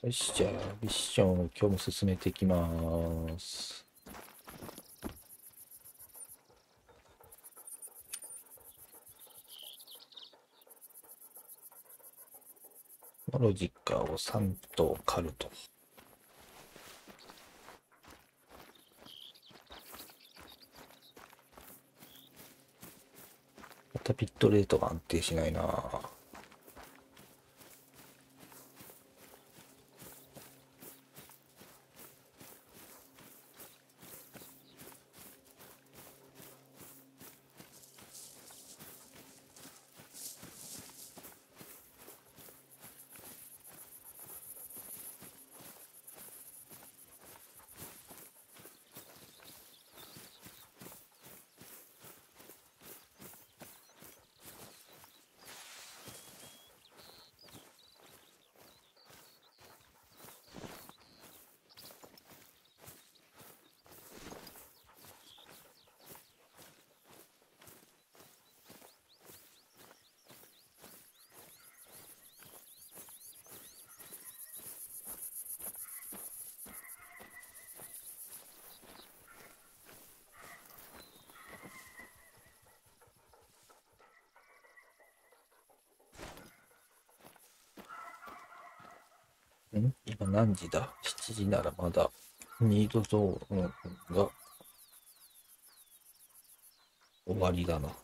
よし、じゃあ、ミッションを今日も進めていきます。ロジカを3頭狩ると。またビットレートが安定しないな。今何時だ？ 7 時ならまだニードゾーンが終わりだな。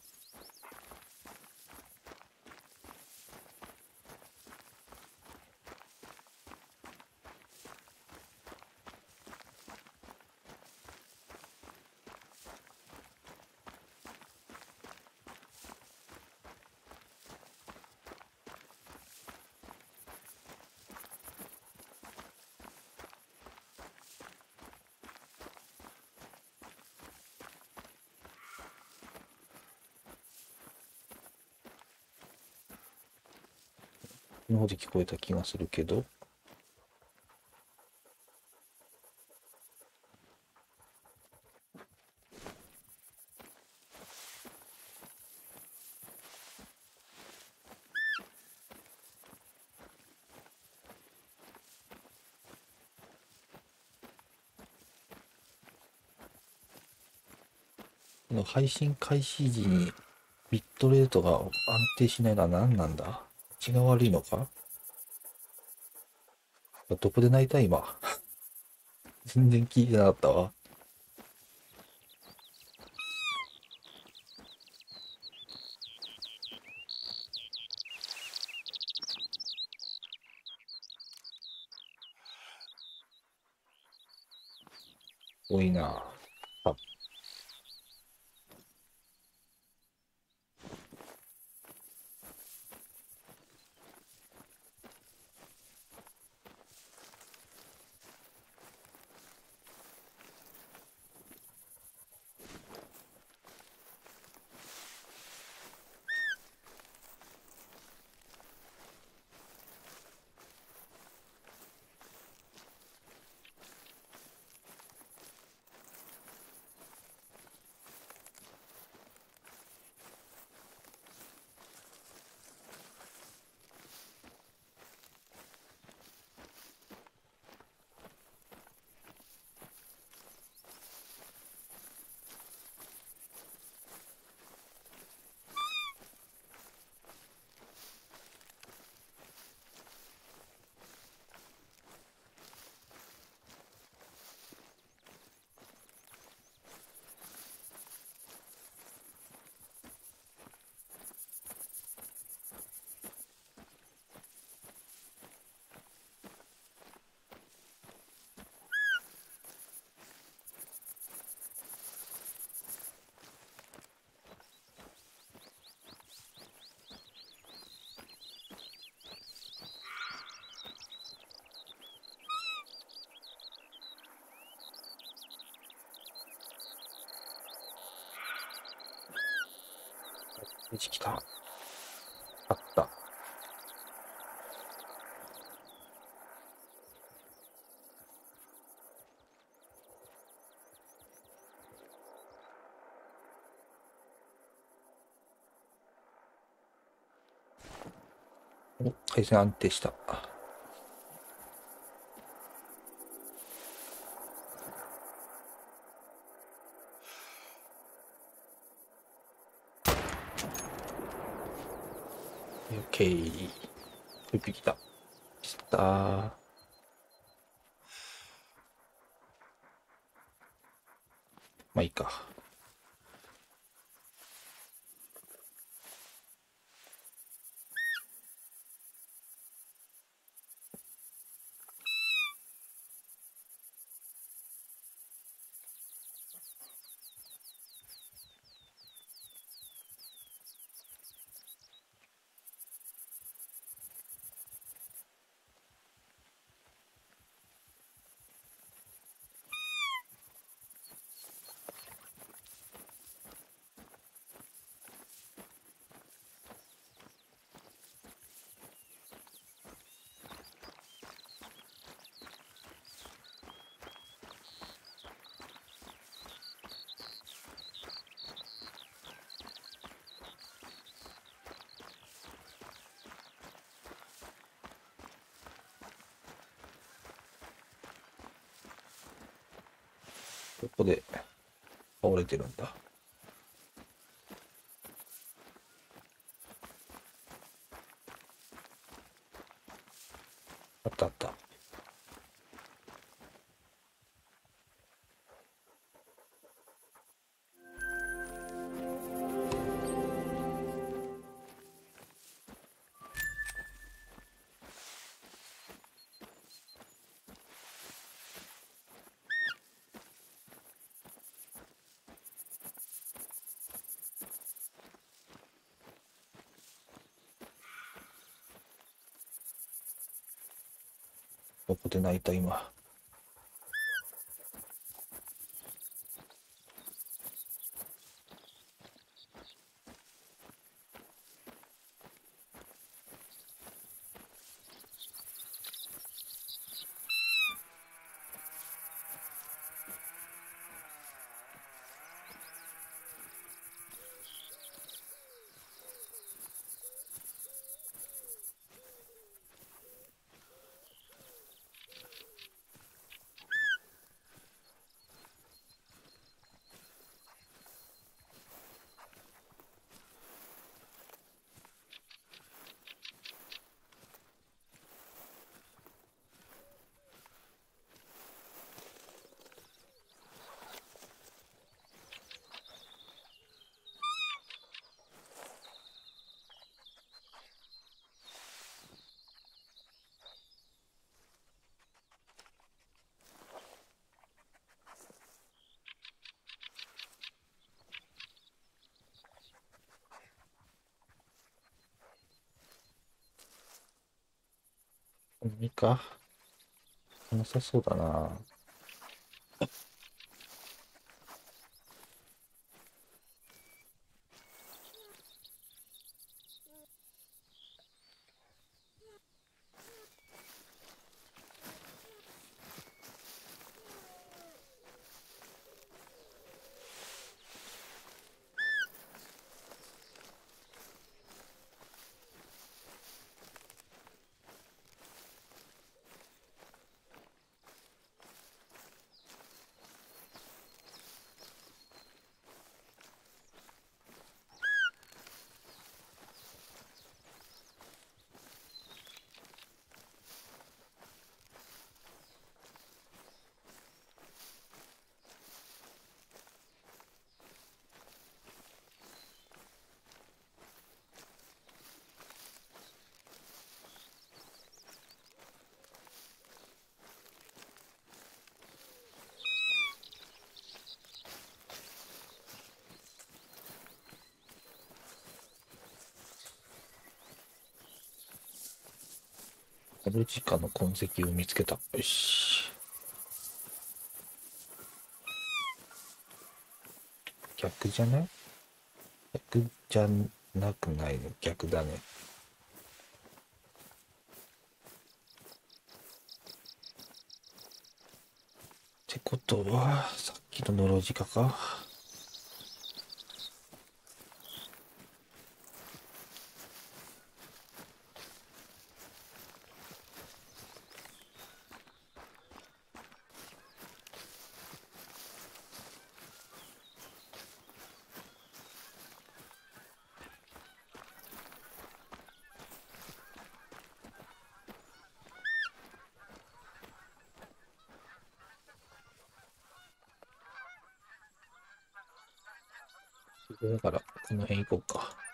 の方で聞こえた気がするけど、この配信開始時にビットレートが安定しないのは何なんだ？血が悪いのか？どこで泣いた今。全然聞いてなかったわ。多いな。あ、来た。あった。お、回線安定した。 オッケー。一匹来た。来たー。まあいいか。ここで倒れてるんだ。あったあった。ここで泣いた今。いいか。なさそうだな。アルジカの痕跡を見つけた。よし。逆じゃない？逆じゃなくないね。逆だね。ってことは、さっきのノロジカか。 だから、この辺行こうか。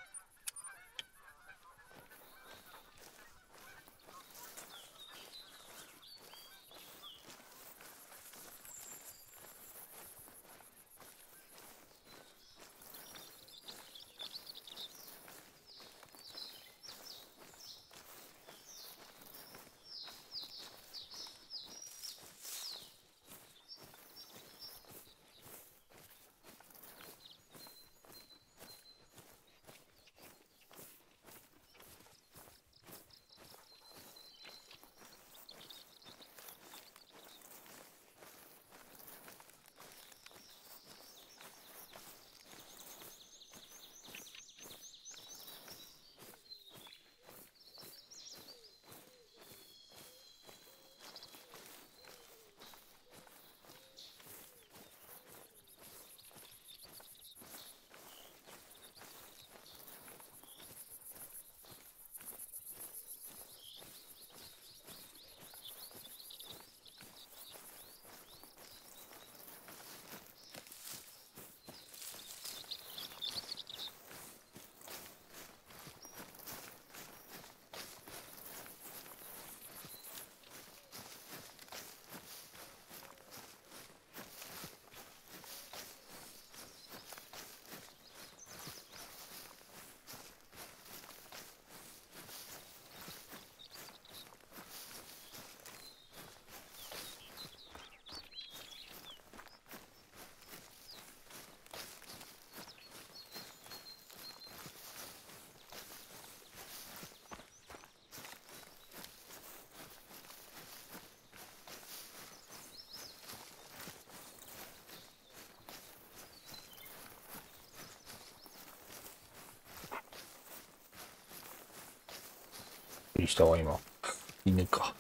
びっくりしたわ、今。犬か。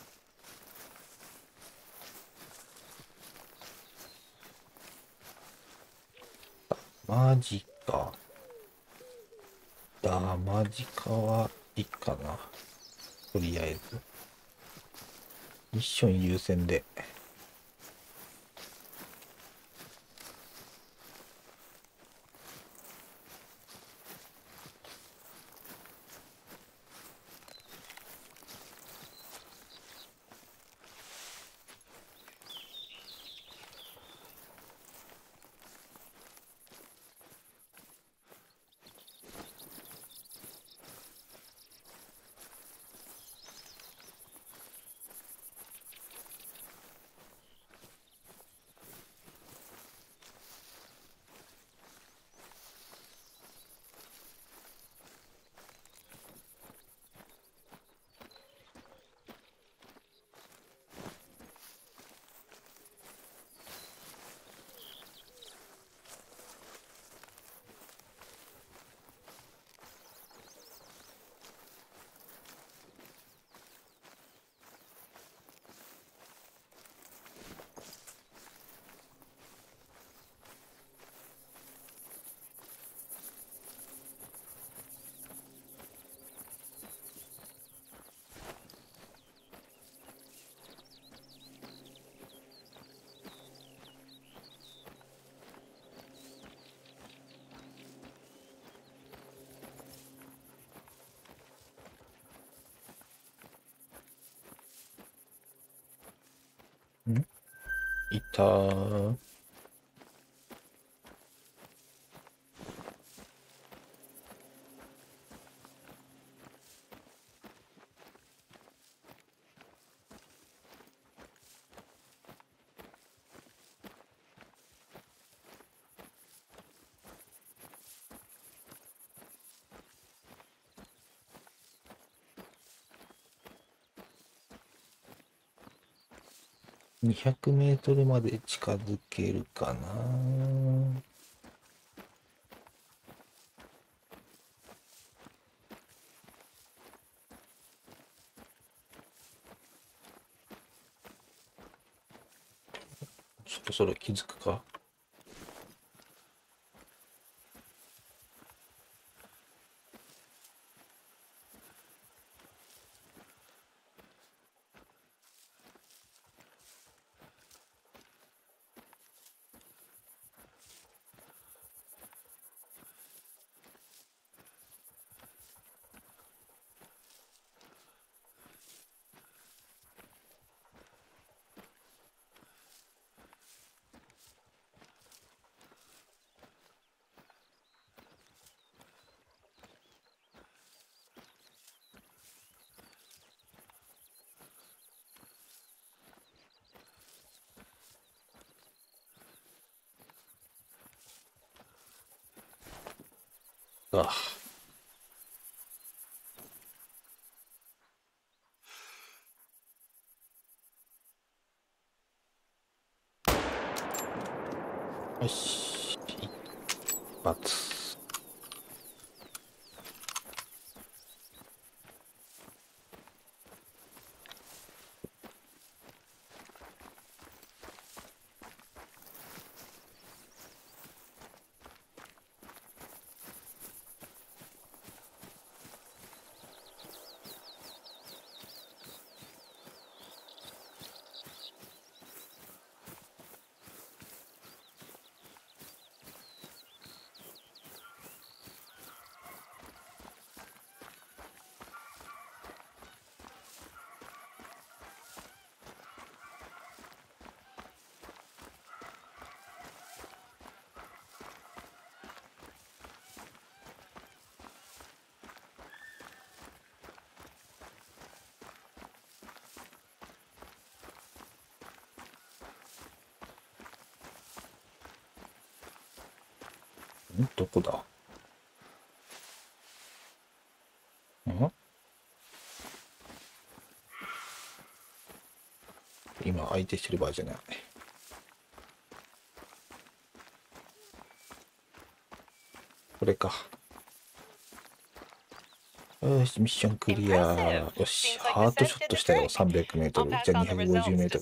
マジか。マジかはいいかな。とりあえず。ミッション優先で。いたー。200メートルまで近づけるかな。ちょっとそれ気づくか。 あ、よし、一発。どこだ？今相手してる場合じゃない。これか。よし、ミッションクリア。よし、ハートショットしたよ。300メートル。じゃあ250メートル。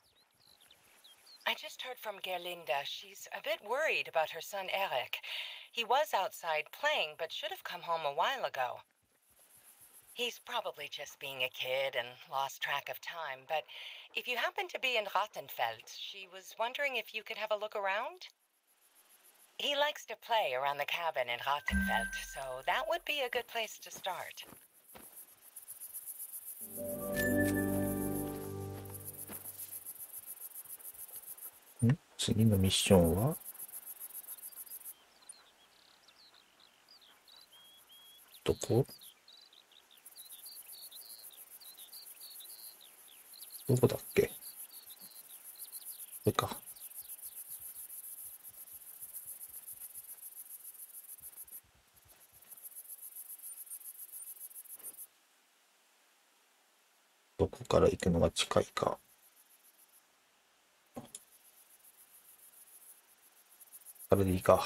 I just heard from Gerlinda. She's a bit worried about her son Eric. He was outside playing, but should have come home a while ago. He's probably just being a kid and lost track of time, but if you happen to be in Rottenfeld, she was wondering if you could have a look around? He likes to play around the cabin in Rottenfeld, so that would be a good place to start. 次のミッションはどこ？どこだっけ？これか。どこから行くのが近いか。あれでいいか。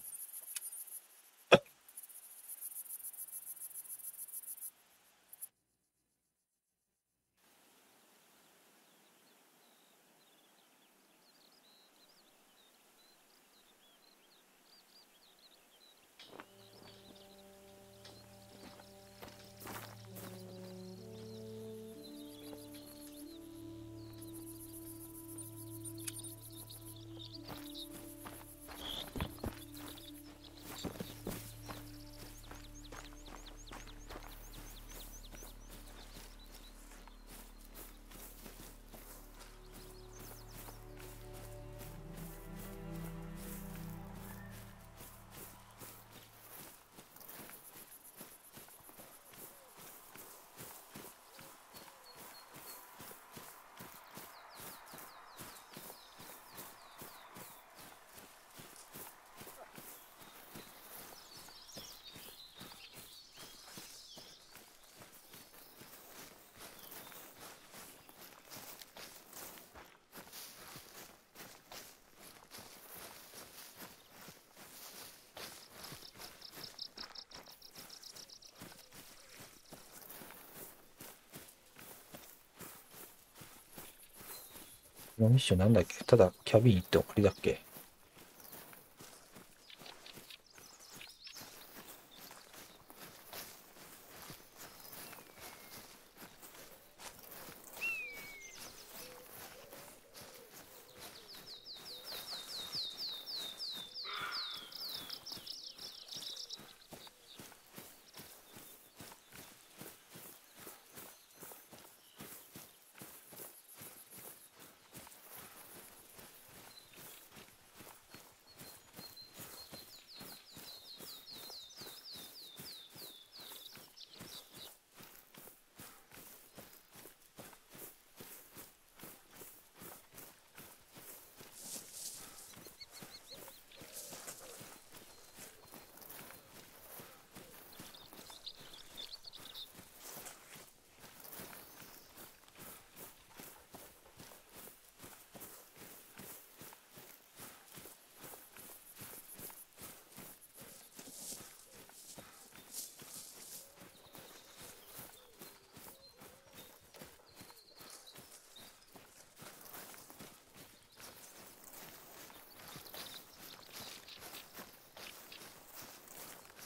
このミッションなんだっけ？ただキャビン行って終わりだっけ？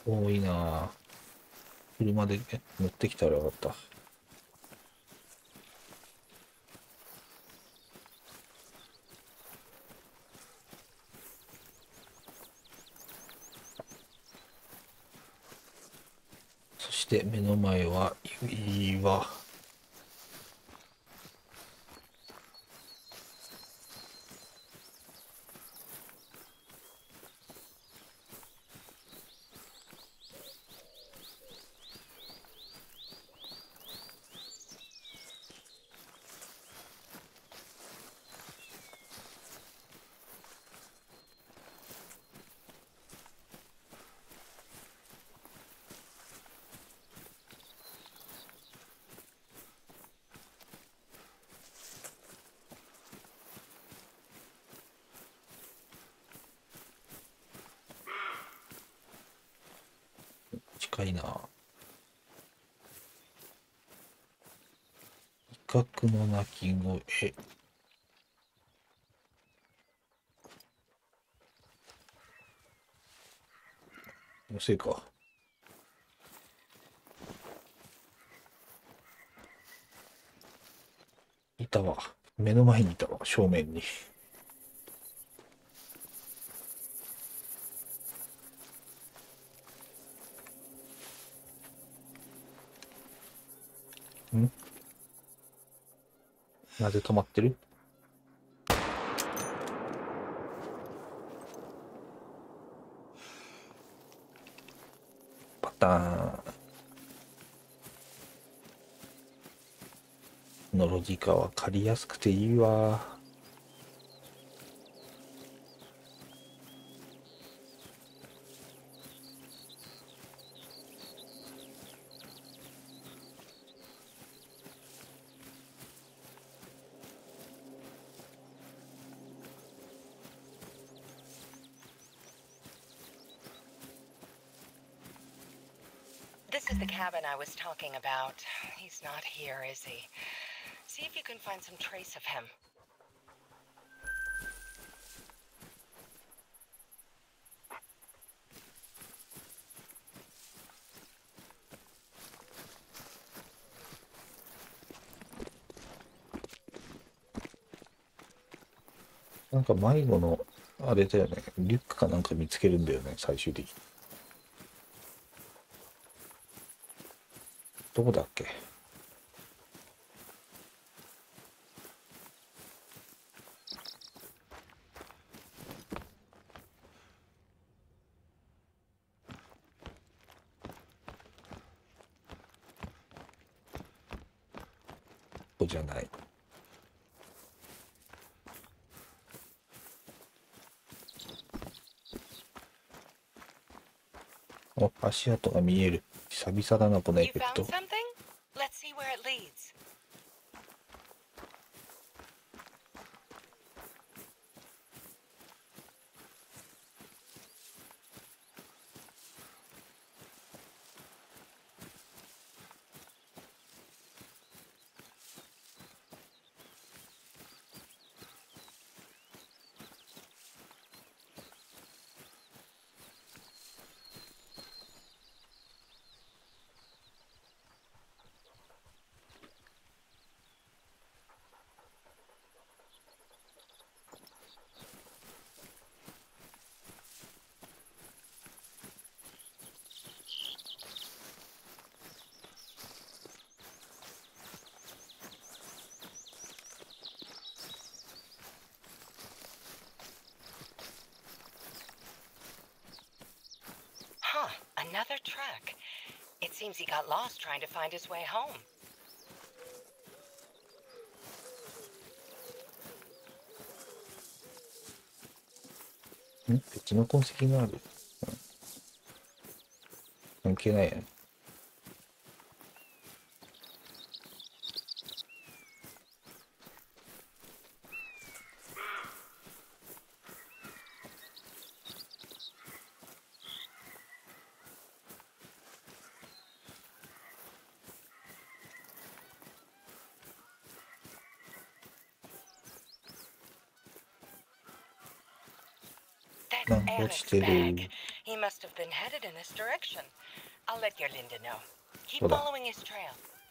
多いなぁ。車で乗ってきたらよかった。そして目の前は岩。近いな。威嚇の鳴き声。のせいか。いたわ。目の前にいたわ、正面に。ん？なぜ止まってる？パターン。のロジカは借りやすくていいわ。 This is the cabin I was talking about. He's not here, is he? See if you can find some trace of him. なんか迷子の、あれだよね。リュックかなんか見つけるんだよね、最終的に。どこだっけ？ここじゃない。お、足跡が見える。久々だな、このエ You フェク found ト。 something? Let's see where it leads. Huh, another track. It seems he got lost trying to find his way home. 別の痕跡がある。関係ないやね。 That's なんか落ち Eric's てる。 bag. He must must have been headed in this direction. I'll let Gerlinda know. Keep Hold on. following his trail.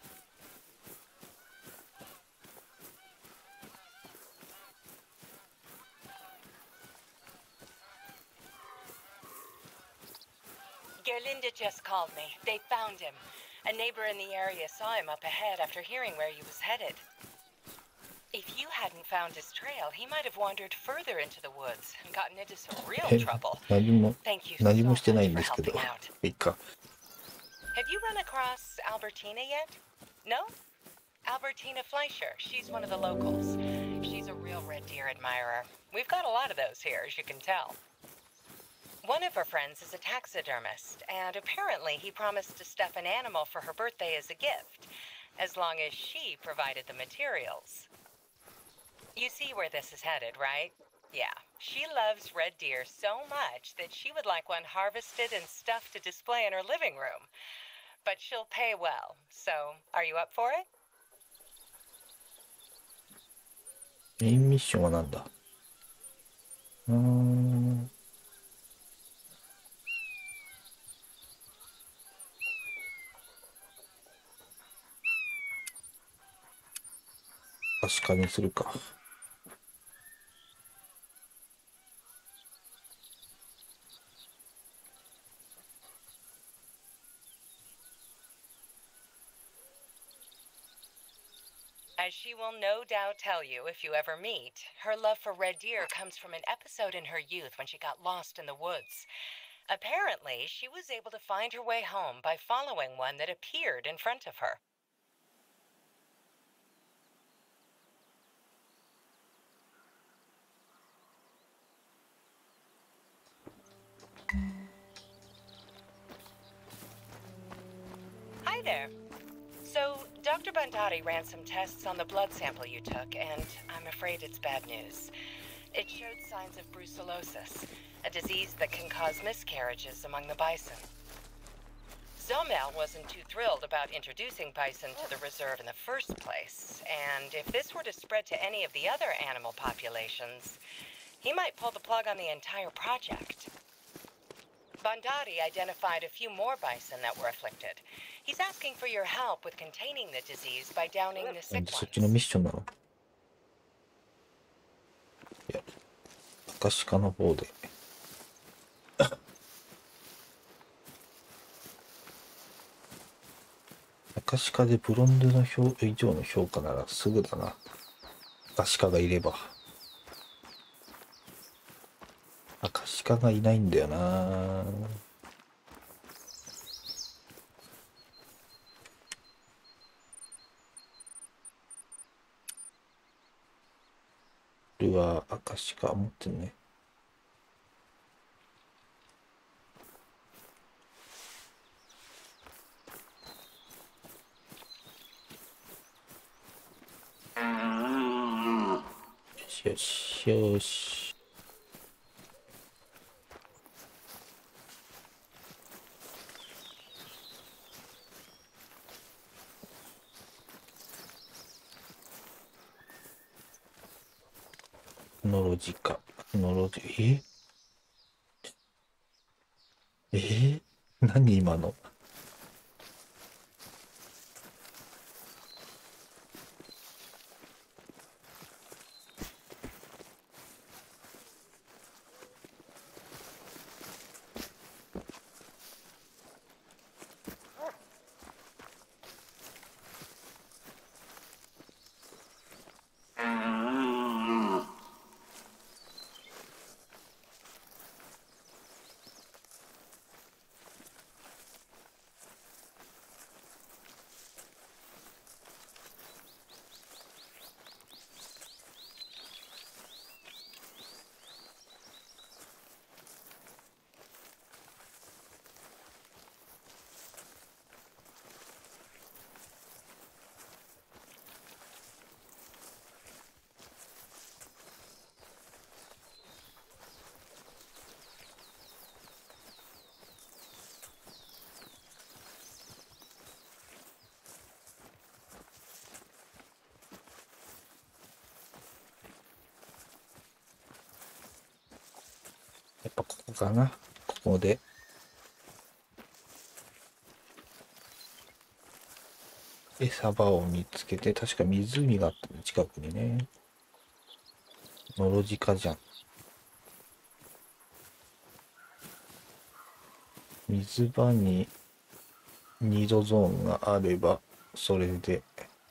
Gerlinda just called me. They found him. A neighbor in the area saw him up ahead after hearing where he was headed. If you hadn't found his trail, he might have wandered further into the woods and gotten into some real え、 trouble. 何も Thank you so 何も much してないん for ですけど helping out. いいか。 Have you run across Albertina yet? No? Albertina Fleischer. She's one of the locals. She's a real red deer admirer. We've got a lot of those here, as you can tell. One of her friends is a taxidermist, and apparently he promised to stuff an animal for her birthday as a gift, as long as she provided the materials. You see where this is headed, right? Yeah, she loves red deer so much that she would like one harvested and stuffed to display in her living room. But she'll pay well, so are you up for it? メインミッションはなんだ。確かにするか。 As she will no doubt tell you if you ever meet, her love for red deer comes from an episode in her youth when she got lost in the woods. Apparently, she was able to find her way home by following one that appeared in front of her. Hi there. So, Dr. Bandari ran some tests on the blood sample you took, and I'm afraid it's bad news. It showed signs of brucellosis, a disease that can cause miscarriages among the bison. Zomel wasn't too thrilled about introducing bison to the reserve in the first place, and if this were to spread to any of the other animal populations, he might pull the plug on the entire project. Bandari identified a few more bison that were afflicted. He's asking for your help with containing the disease by downing the なん sick でそっちのミッ ones. ションなの。いや、アカシカの方で。アカシカでブロンズの以上の評価ならすぐだな。アカシカがいれば。アカシカがいないんだよな。ルアー、アカシカ持ってるね。よしよしよし。ノロジカ。ノロジ、何今の。やっぱここかな。ここで餌場を見つけて、確か湖があったね、近くにね。のろじかじゃん。水場にニードゾーンがあれば、それで。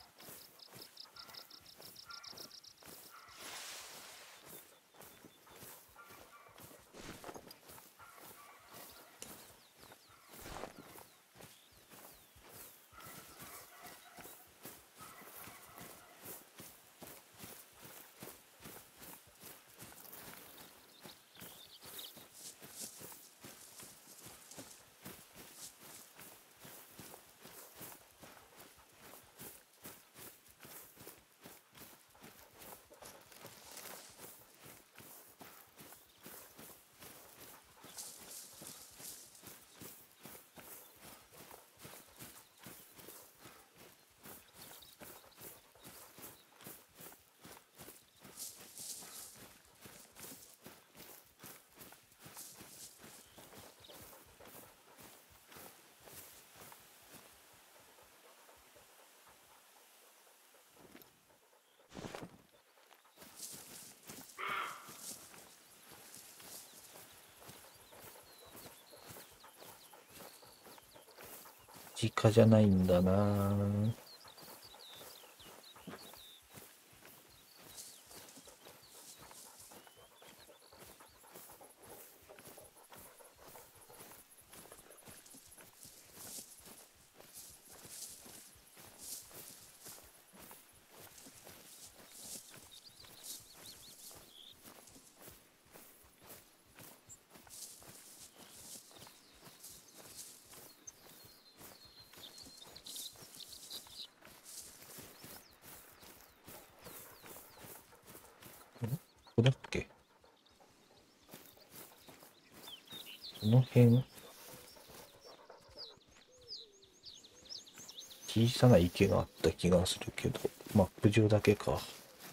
直じゃないんだな。ここだっけ？この辺、小さな池があった気がするけど、マップ上だけか。こ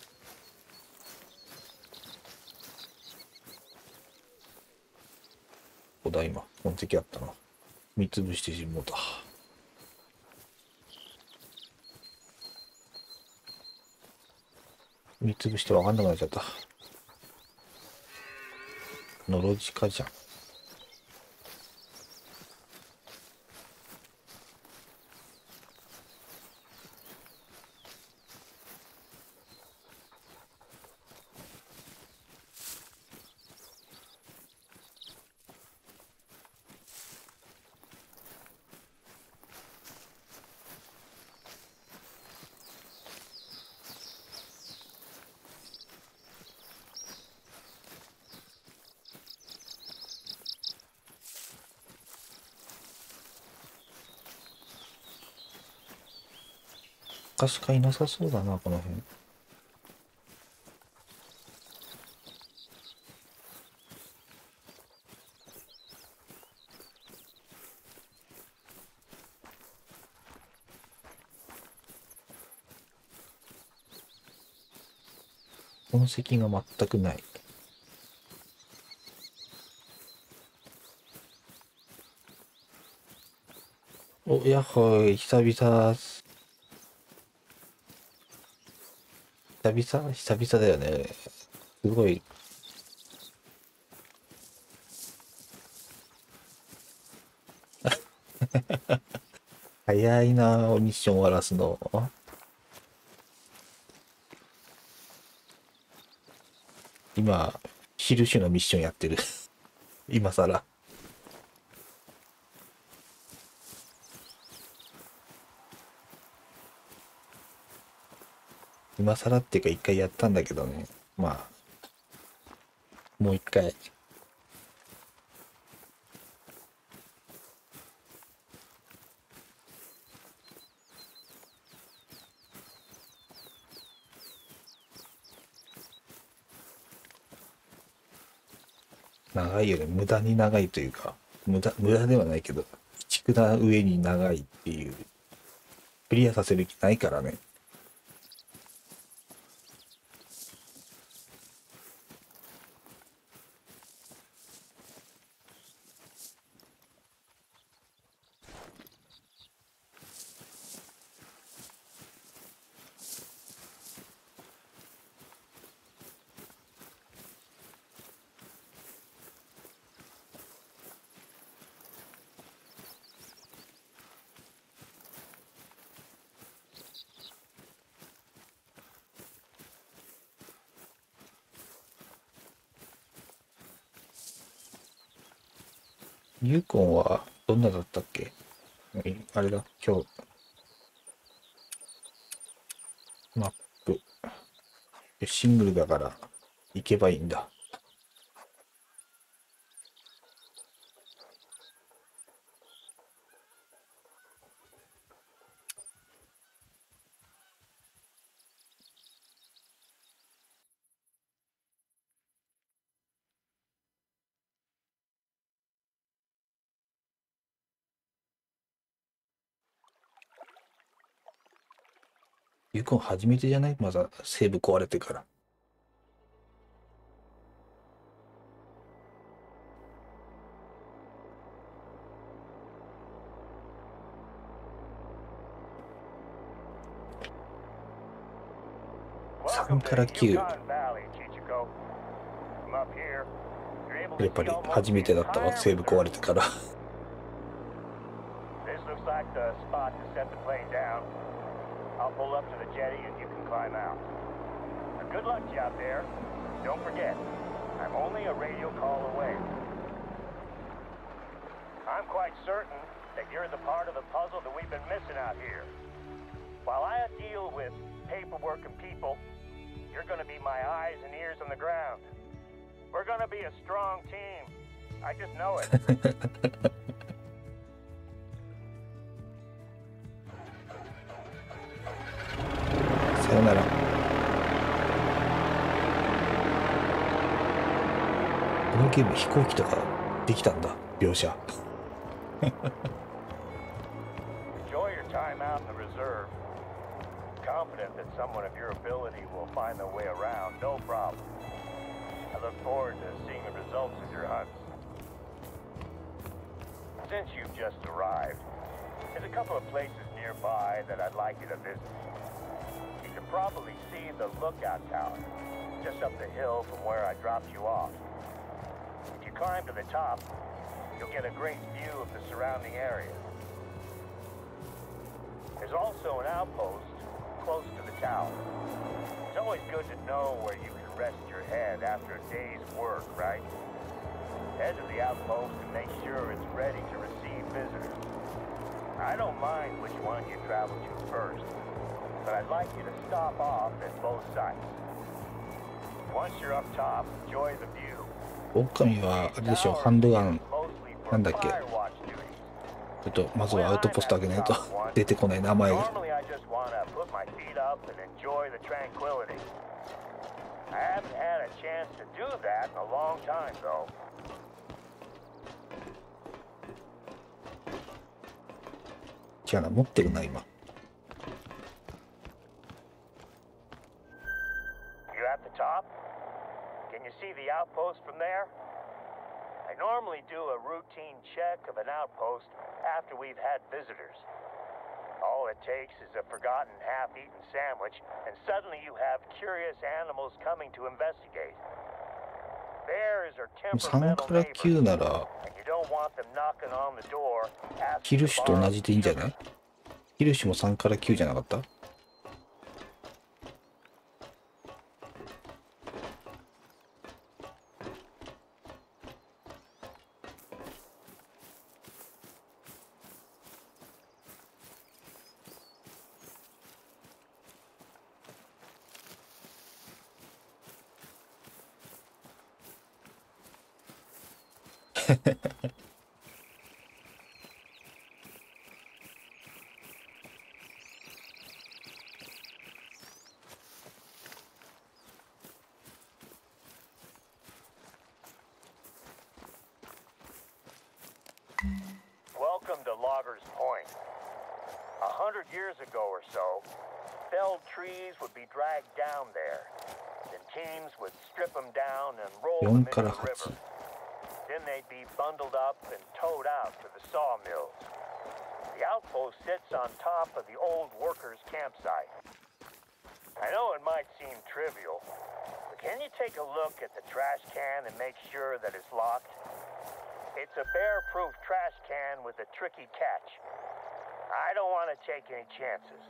こだ、今。痕跡あったな。見つぶしてしもうた。見つぶしてわかんなくなっちゃった。のろじかじゃん。確かいなさそうだな、この辺。痕跡が全くない。お、やっほい、久々、久々だよね。すごい、早いな、ミッション終わらすの。今、昼種のミッションやってる。今更。今更っていうか一回やったんだけどね。まあ、もう一回。長いよね。無駄に長いというか、無駄ではないけど、鬼畜な上に長いっていう。クリアさせる気ないからね。 ユーコンはどんなだったっけ？あれだ、今日、マップ。シングルだから行けばいいんだ。ユーコン初めてじゃない？まだセーブ壊れてから。3から9。やっぱり初めてだったわ、セーブ壊れてから。 I'll pull up to the jetty and you can climb out. Good luck to you out there. Don't forget, I'm only a radio call away. I'm quite certain that you're the part of the puzzle that we've been missing out here. While I deal with paperwork and people, you're going to be my eyes and ears on the ground. We're going to be a strong team. I just know it. さよなら。このゲーム飛行機とかできたんだ、描写。 Enjoy your time out in the reserve. Confident that someone of your ability will find their way around, no problem. I look forward to seeing the results of your hunts. Since you've just arrived, there's a couple of places nearby that I'd like you to visit. You can probably see the lookout tower just up the hill from where I dropped you off. If you climb to the top, you'll get a great view of the surrounding area. There's also an outpost close to the tower. It's always good to know where you can rest your head after a day's work, right? Head to the outpost and make sure it's ready to receive visitors. I don't mind which one you travel to first, but I'd like you to stop off at both sites. Once you're up top, enjoy the view. 狼はあれでしょ、ハンドガンなんだっけ？ちょっとまずはアウトポストあげないと出てこない名前が。 Normally I just want to put my feet up and enjoy the tranquility. I haven't had a chance to do that in a long time though. 違うな、持ってるな今。 You at the top? Can you see the outpost from there? I normally do a routine check of an outpost after we've had visitors. All it takes is a forgotten half-eaten sandwich, and suddenly you have curious animals coming to investigate. Bears are 3 temperamental から neighbors, 9なら and you don't want them knocking on the door キ asking ル to シュと同 borrow じでいいんじゃない？キルシュも3から9じゃなかった？ Welcome to Loggers Point. 100 years ago or so, felled trees would be dragged down there. Then teams would strip them down and roll them 4 into から the river. 8。 Then they'd be bundled up and towed out to the sawmills. The outpost sits on top of the old workers' campsite. I know it might seem trivial, but can you take a look at the trash can and make sure that it's locked? It's a bear-proof trash can with a tricky catch. I don't want to take any chances.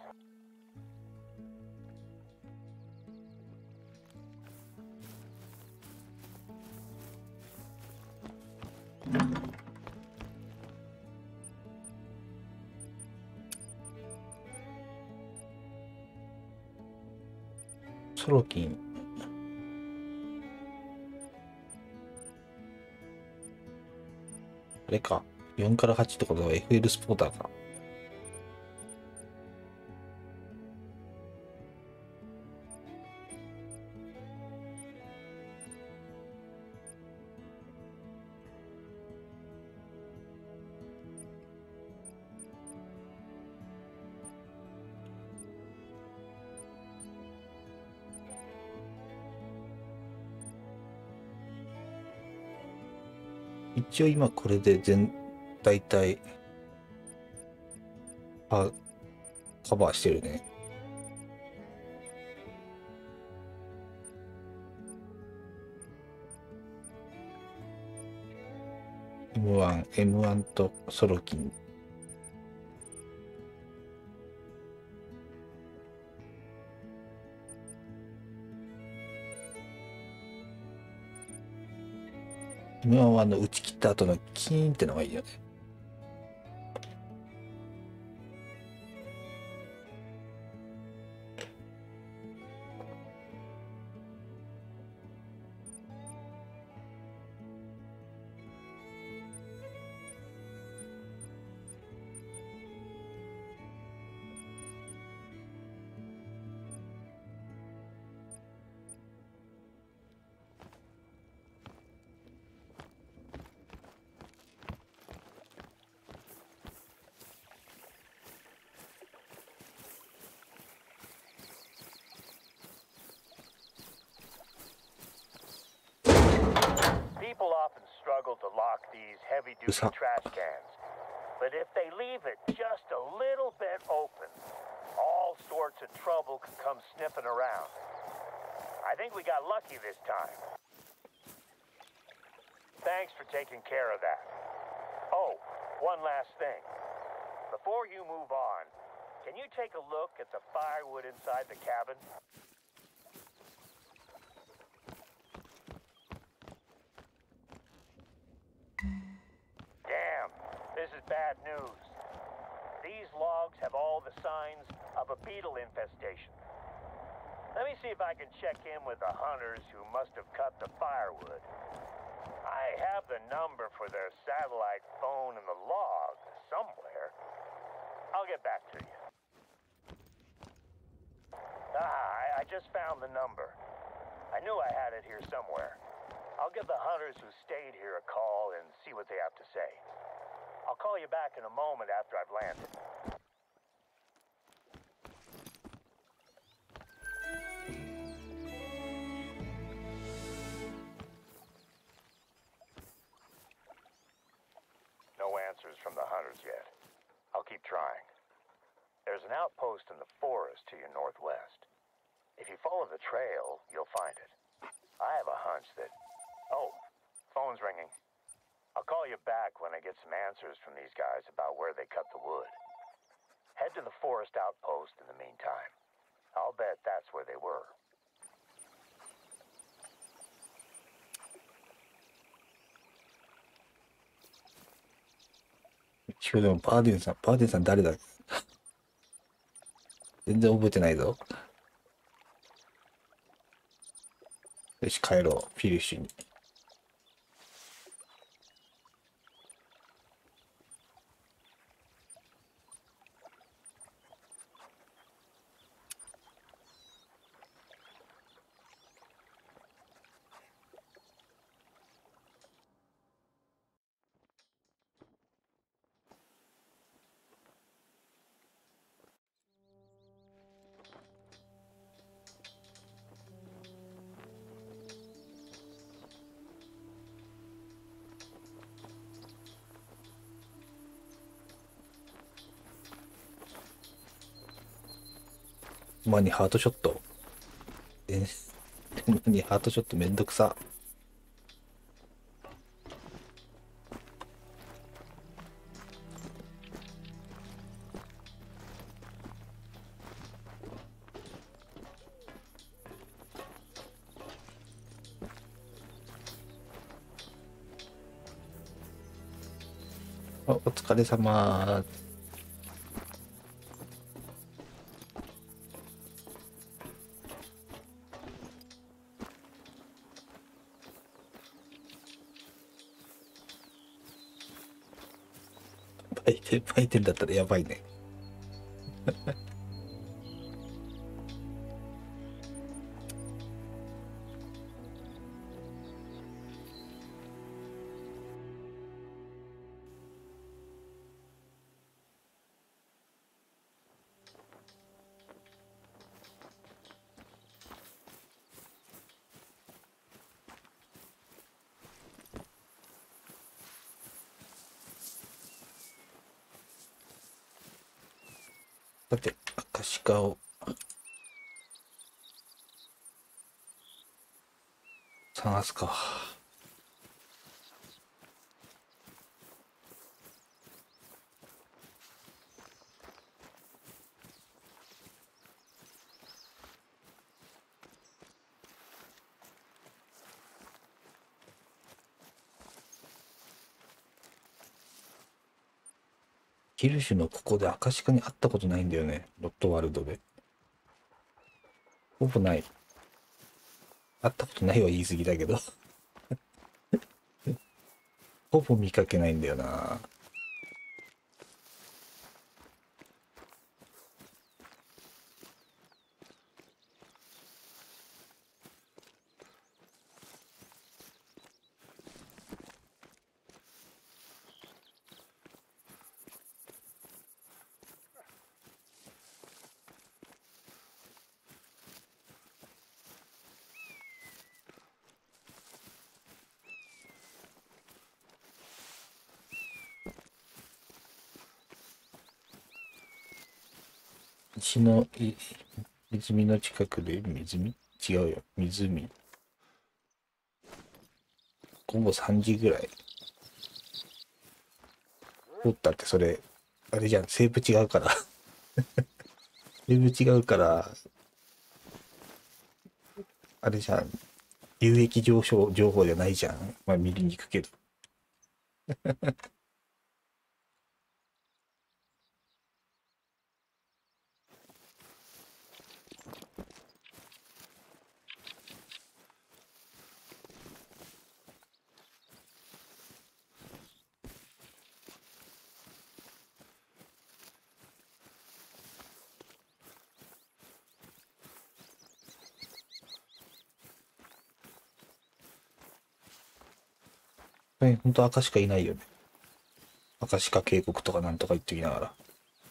ソロキン。あれか。4から8ってことは FL スポーターか。一応今これで大体カバーしてるね。M1 とソロキン。M1 は打ち切った後のキーンってのがいいよね。 People often struggle to lock these heavy-duty Usa. trash cans. But if they leave it just a little bit open, all sorts of trouble can come sniffing around. I think we got lucky this time. Thanks for taking care of that. Oh, one last thing. Before you move on, can you take a look at the firewood inside the cabin? Damn, this is bad news. These logs have all the signs of a beetle infestation. Let me see if I can check in with the hunters who must have cut the firewood. I have the number for their satellite phone in the log somewhere. I'll get back to you. I just found the number. I knew I had it here somewhere. I'll give the hunters who stayed here a call and see what they have to say. I'll call you back in a moment after I've landed. No answers from the hunters yet. I'll keep trying. There's an outpost in the forest to your northwest. If you follow the trail, you'll find it. I have a hunch that... Oh, phone's ringing. I'll call you back when I get some answers from these guys about where they cut the wood. Head to the forest outpost in the meantime. I'll bet that's where they were. 一応でもバーデンさん誰だ全然覚えてないぞ。よし、帰ろう。フィリッシュに。馬にハートショット。馬にハートショットめんどくさ。お疲れ様。 売店だったらやばいね。さて、アカシカを探すか。キルシュのここでアカシカに会ったことないんだよね。ロットワールドで。ほぼない。会ったことないは言い過ぎだけど。ほぼ見かけないんだよな。石の泉の近くで湖違うよ。湖。午後3時ぐらい。おったってそれ、あれじゃん。西部違うから。西部違うから、あれじゃん。有益情報じゃないじゃん。まあ見に行くけど。本当赤しかいないよね。赤鹿渓谷とかなんとか言ってきながら。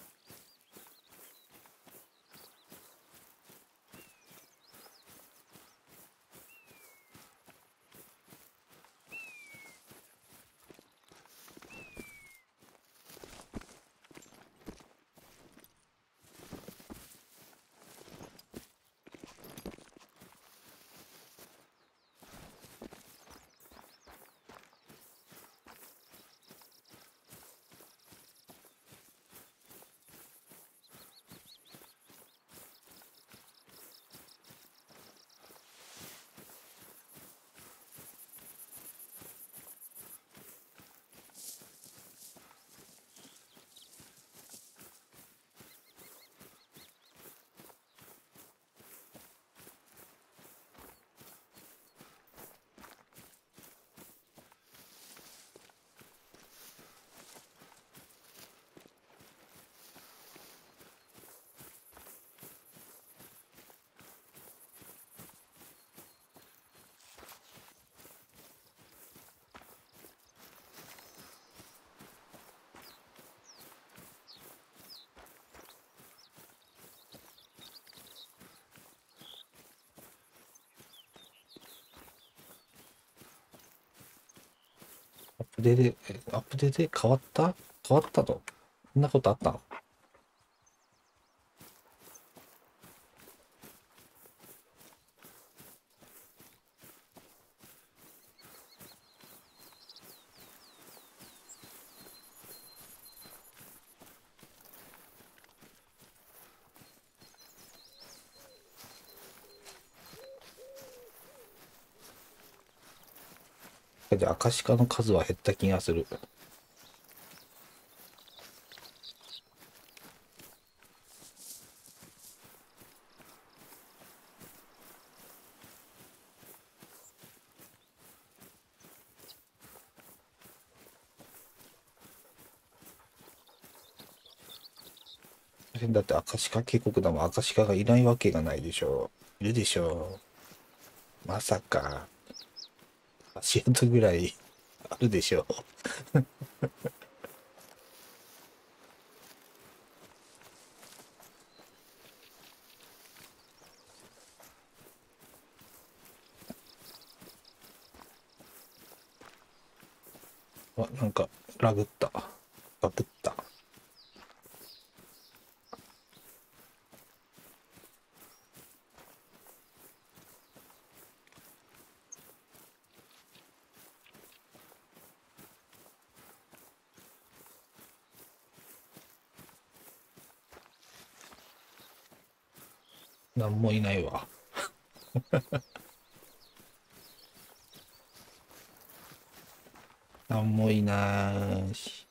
アップデートで変わったと。そんなことあったの？じゃあ、アカシカの数は減った気がする。 だって明石海渓谷だもん。明石海がいないわけがないでしょう。いるでしょう。まさか、足跡ぐらいあるでしょう。あ、なんか、ラグった。バグった。なんもいないわ。なんもいないし。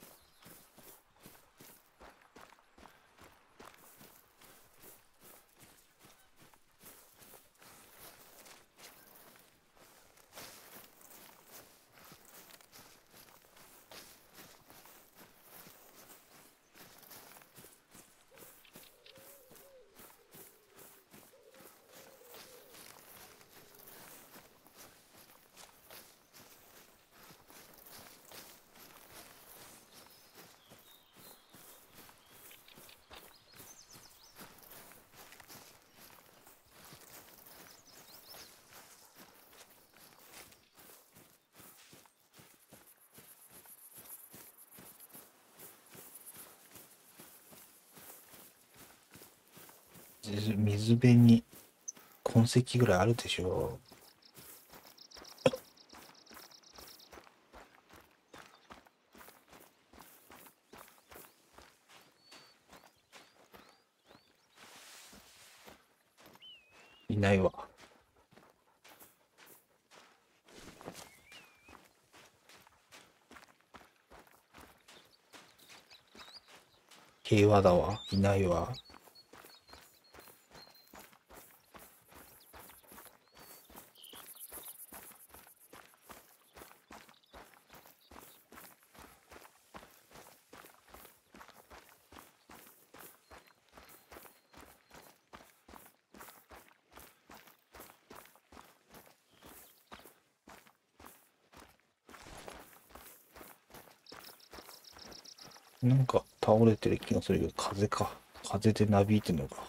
水辺に痕跡ぐらいあるでしょう。いないわ。平和だわ。いないわ。なんか倒れてる気がするけど、風か。風でなびいてんのか。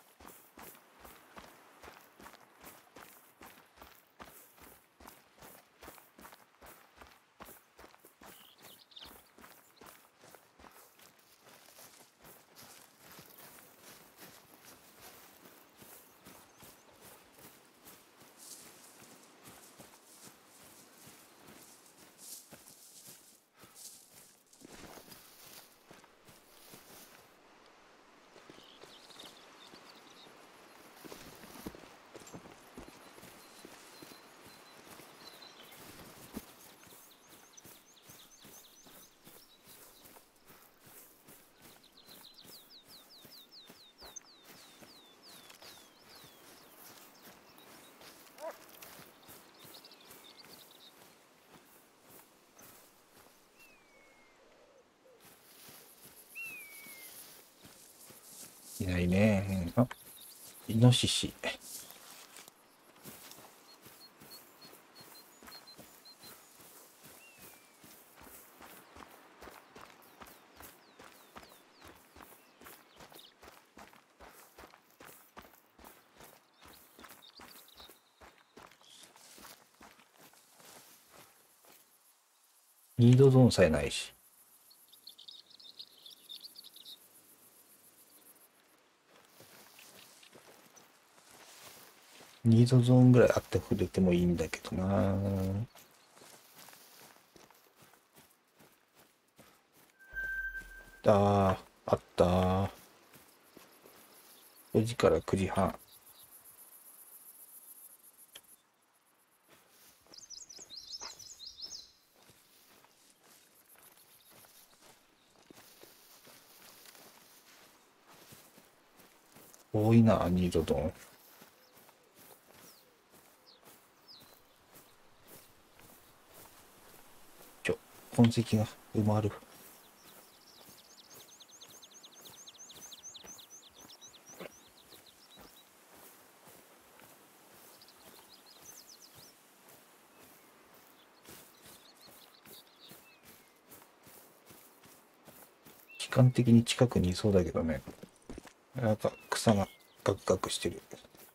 いないね。あ、イノシシ。ニードゾーンさえないし。ニードゾーンぐらいあってくれてもいいんだけどな。あった。4時から9時半。多いな、ニードゾーン。痕跡が埋まる。 時間的に近くにいそうだけどね。なんか草がガクガクしてる。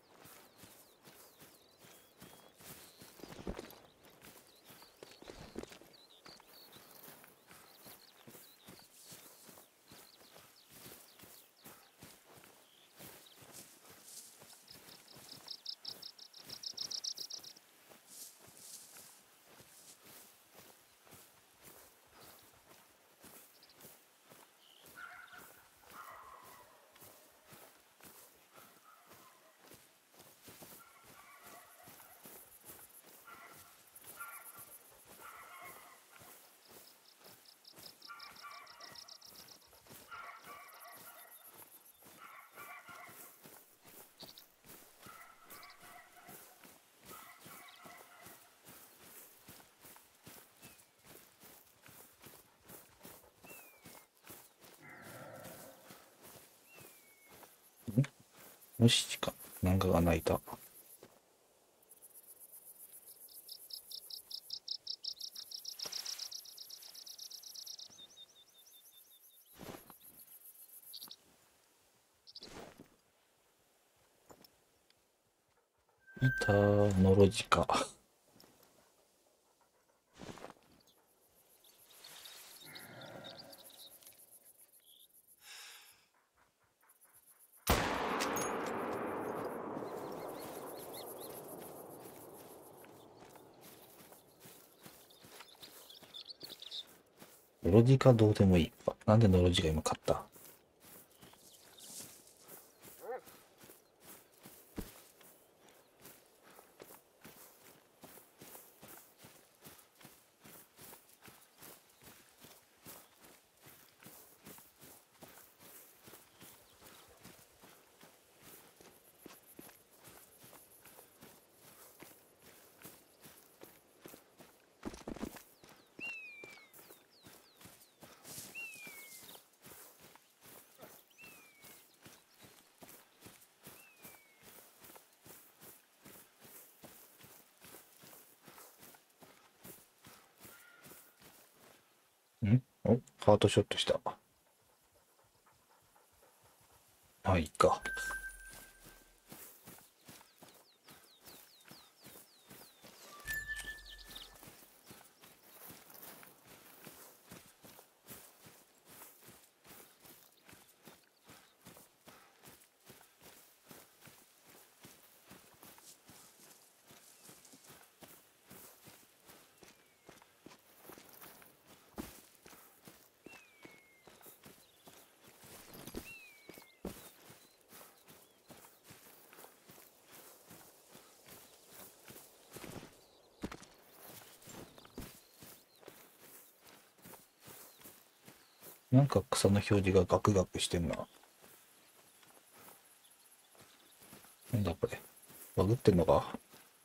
よしか、なんかが鳴いた。いたー、のろじか。のろじかどうでもいい。なんでのろじが今勝った？お、ハートショットした。まあ、いいか。なんか草の表示がガクガクしてんな。なんだこれ。バグってんのか？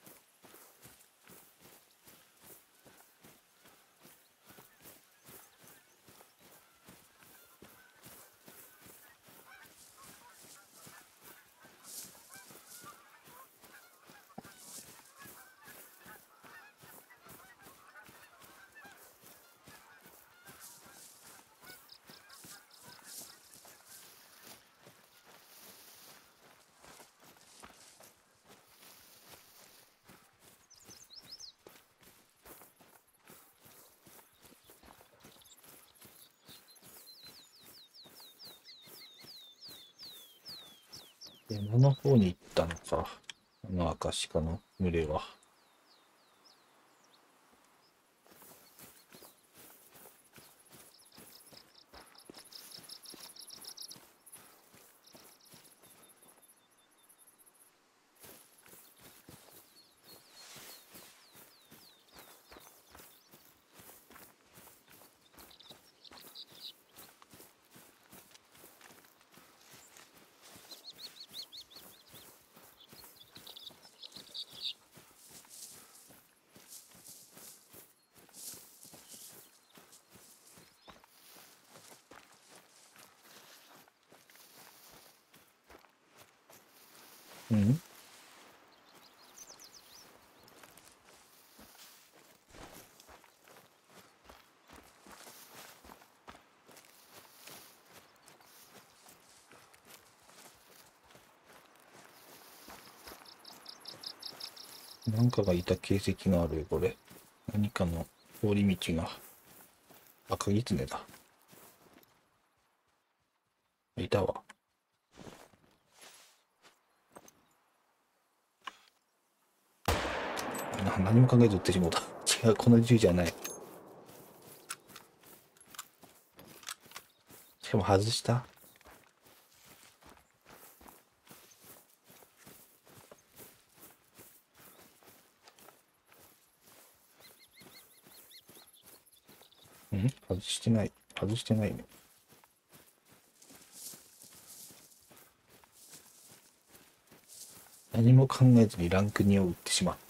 山の方に行ったのか。あのアカシカの群れは。うん。 なんかがいた形跡があるよ、これ。何かの通り道が。赤ギツネだ。いたわ。何も考えず撃ってしもうた。違う、この銃じゃない。しかも外した。外してない。外してないね。何も考えずにランク2を打ってしまった。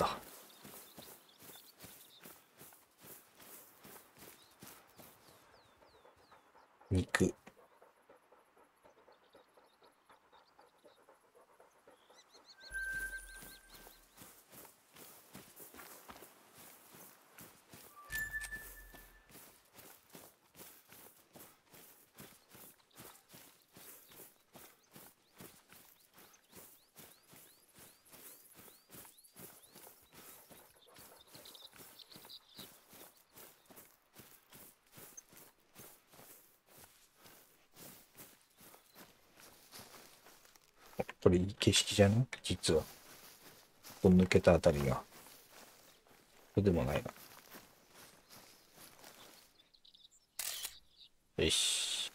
肉。これいい景色じゃない実は。ここ抜けたあたりが。そうでもないな。よし。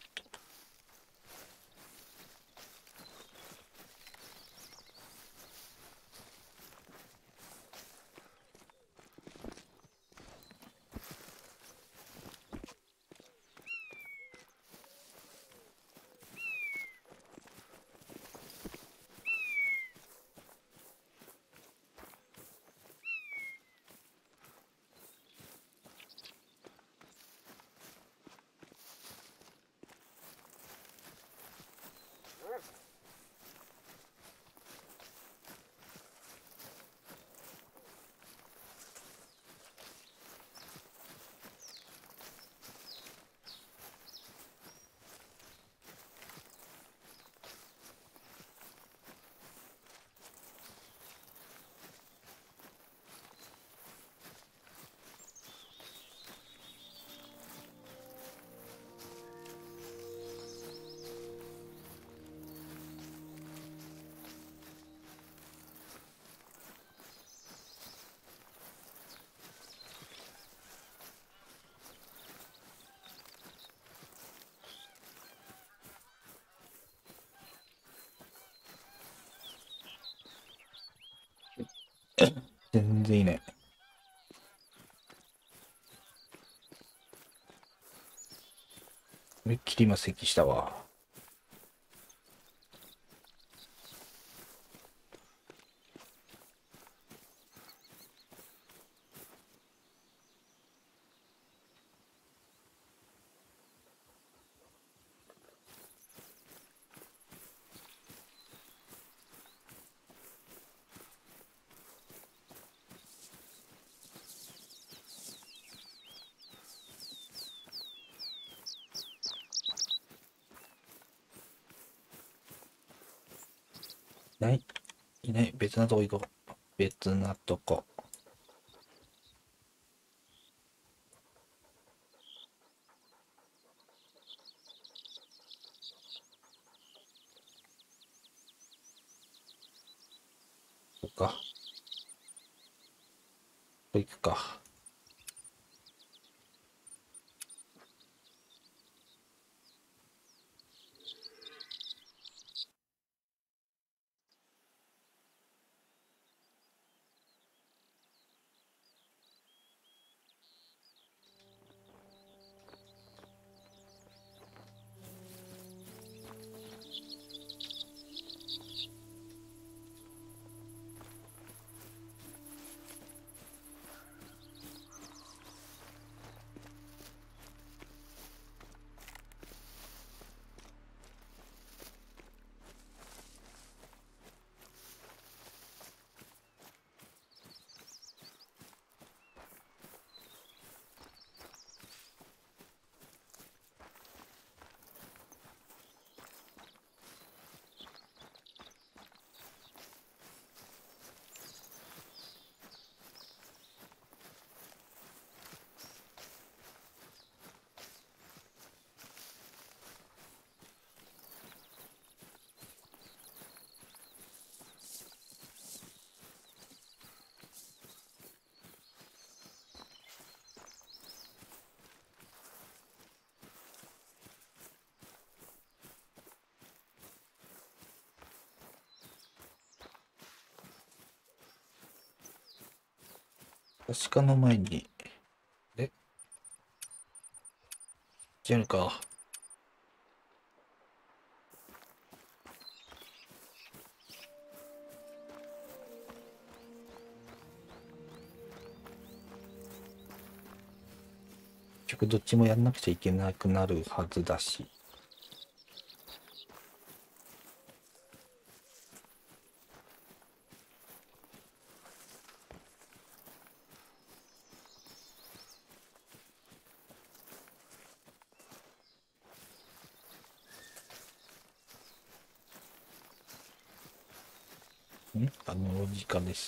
全然いない。めっきり今咳したわ。いない。いない。別なとこ行こう。別なとこ。そっか。ここ行くか。 鹿の前に、じゃるか。結局どっちもやんなくちゃいけなくなるはずだし。時間です。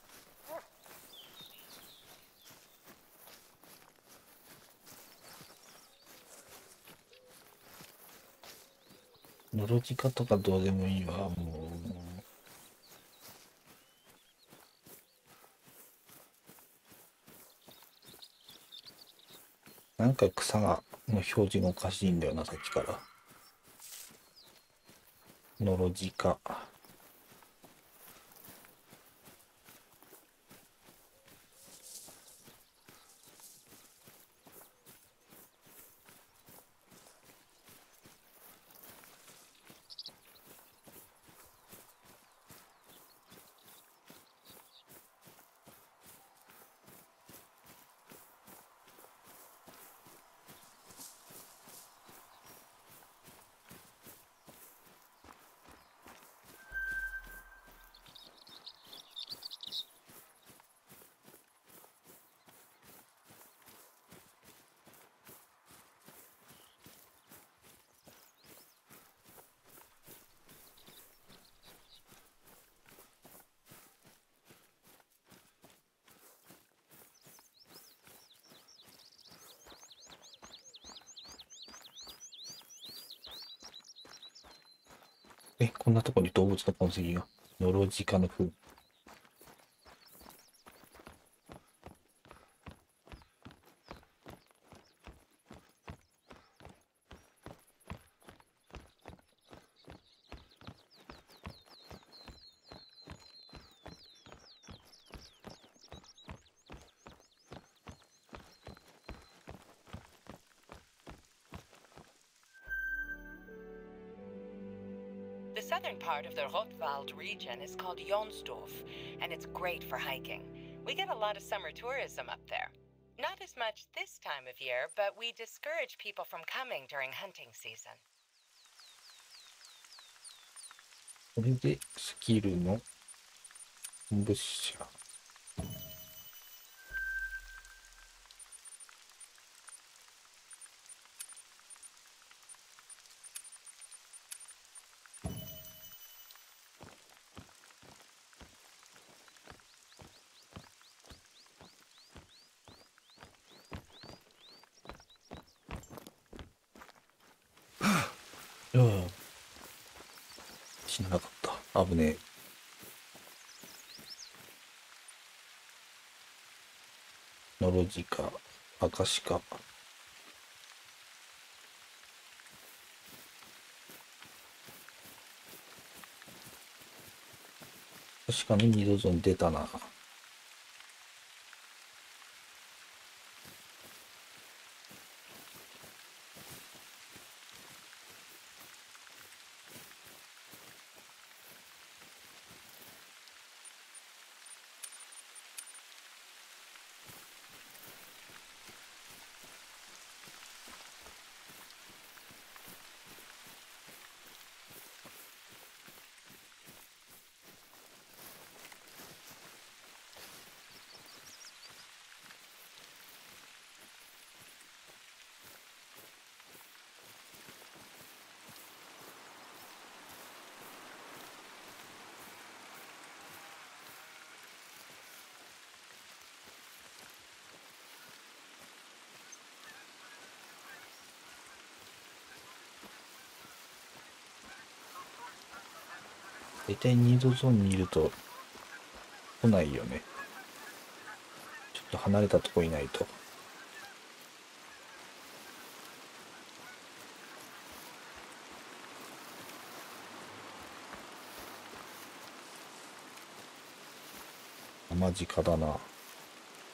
のろじかとかどうでもいいわ、もう。なんか草が、の表示がおかしいんだよな、さっきから。のろじか。こんなとこに動物の痕跡が。のろじかの糞。 The southern part of the Rotwald region is called Jonsdorf, and it's great for hiking. We get a lot of summer tourism up there. Not as much this time of year, but we discourage people from coming during hunting season. これでスキルの物資が。死ななかった。危ねえ。のろじか、アカシカ。確かに二度ゾーン出たな。大体ニードゾーンにいると来ないよね。ちょっと離れたとこいないと。間近だな。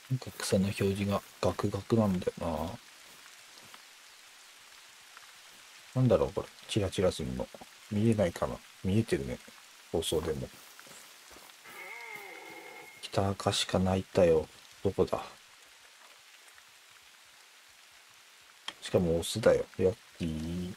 なんか草の表示がガクガクなんだよな。なんだろうこれ。チラチラするの。見えないかな。見えてるね。放送でも。北赤しか泣いたよ。どこだ。しかもオスだよ。ヤッキー。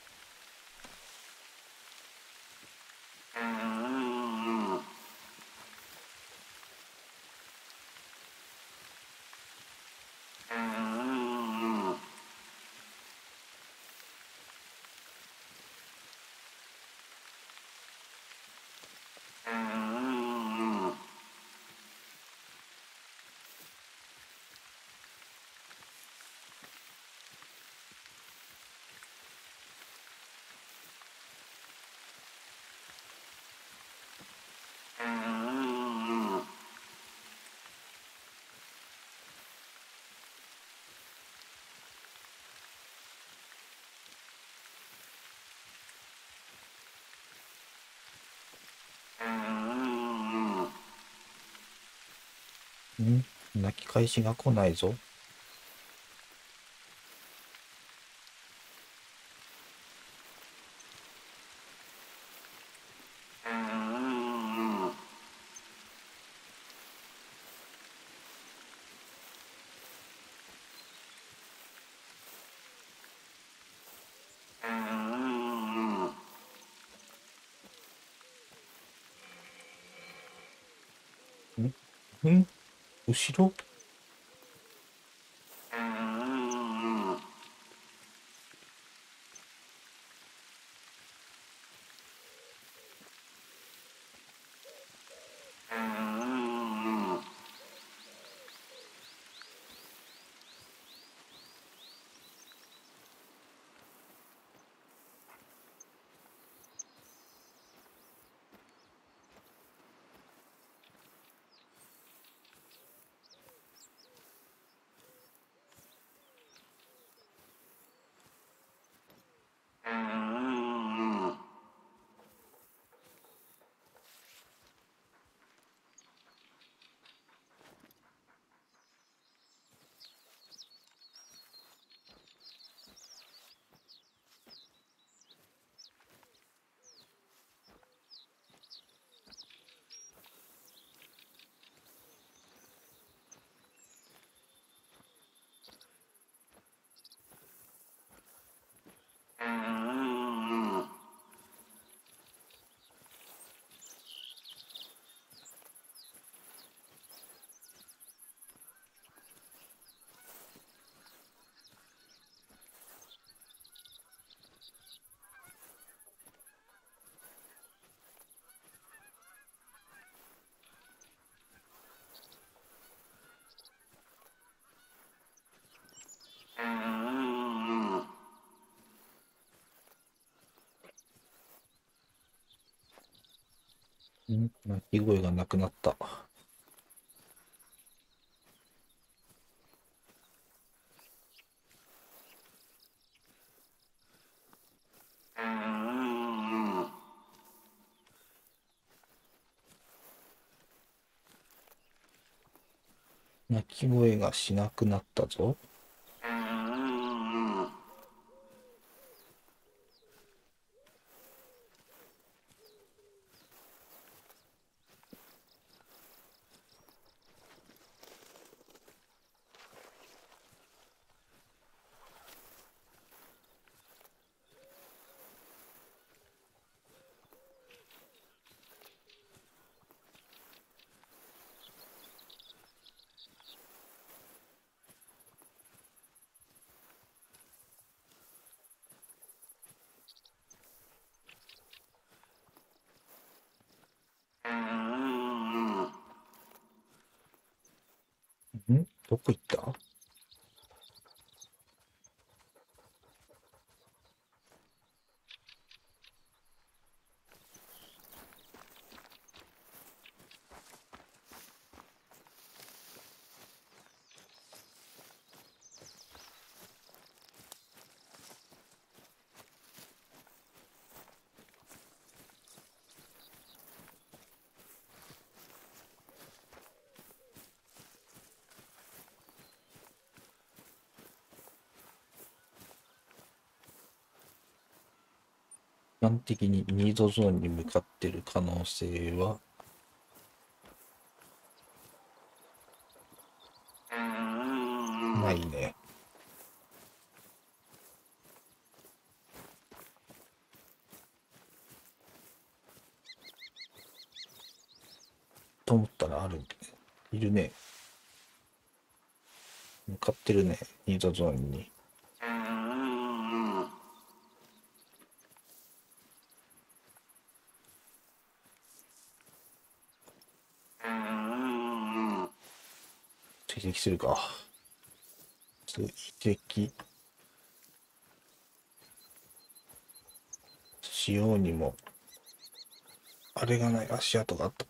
ん泣き返しが来ないぞ。ん後ろ鳴き声がなくなった。鳴き声がしなくなったぞ。どこ行った？ 般的にニードゾーンに向かってる可能性はないね。と思ったらあるんで、いるね。向かってるね、ニードゾーンに。追跡するか。追跡しようにも、あれがない、足跡があった。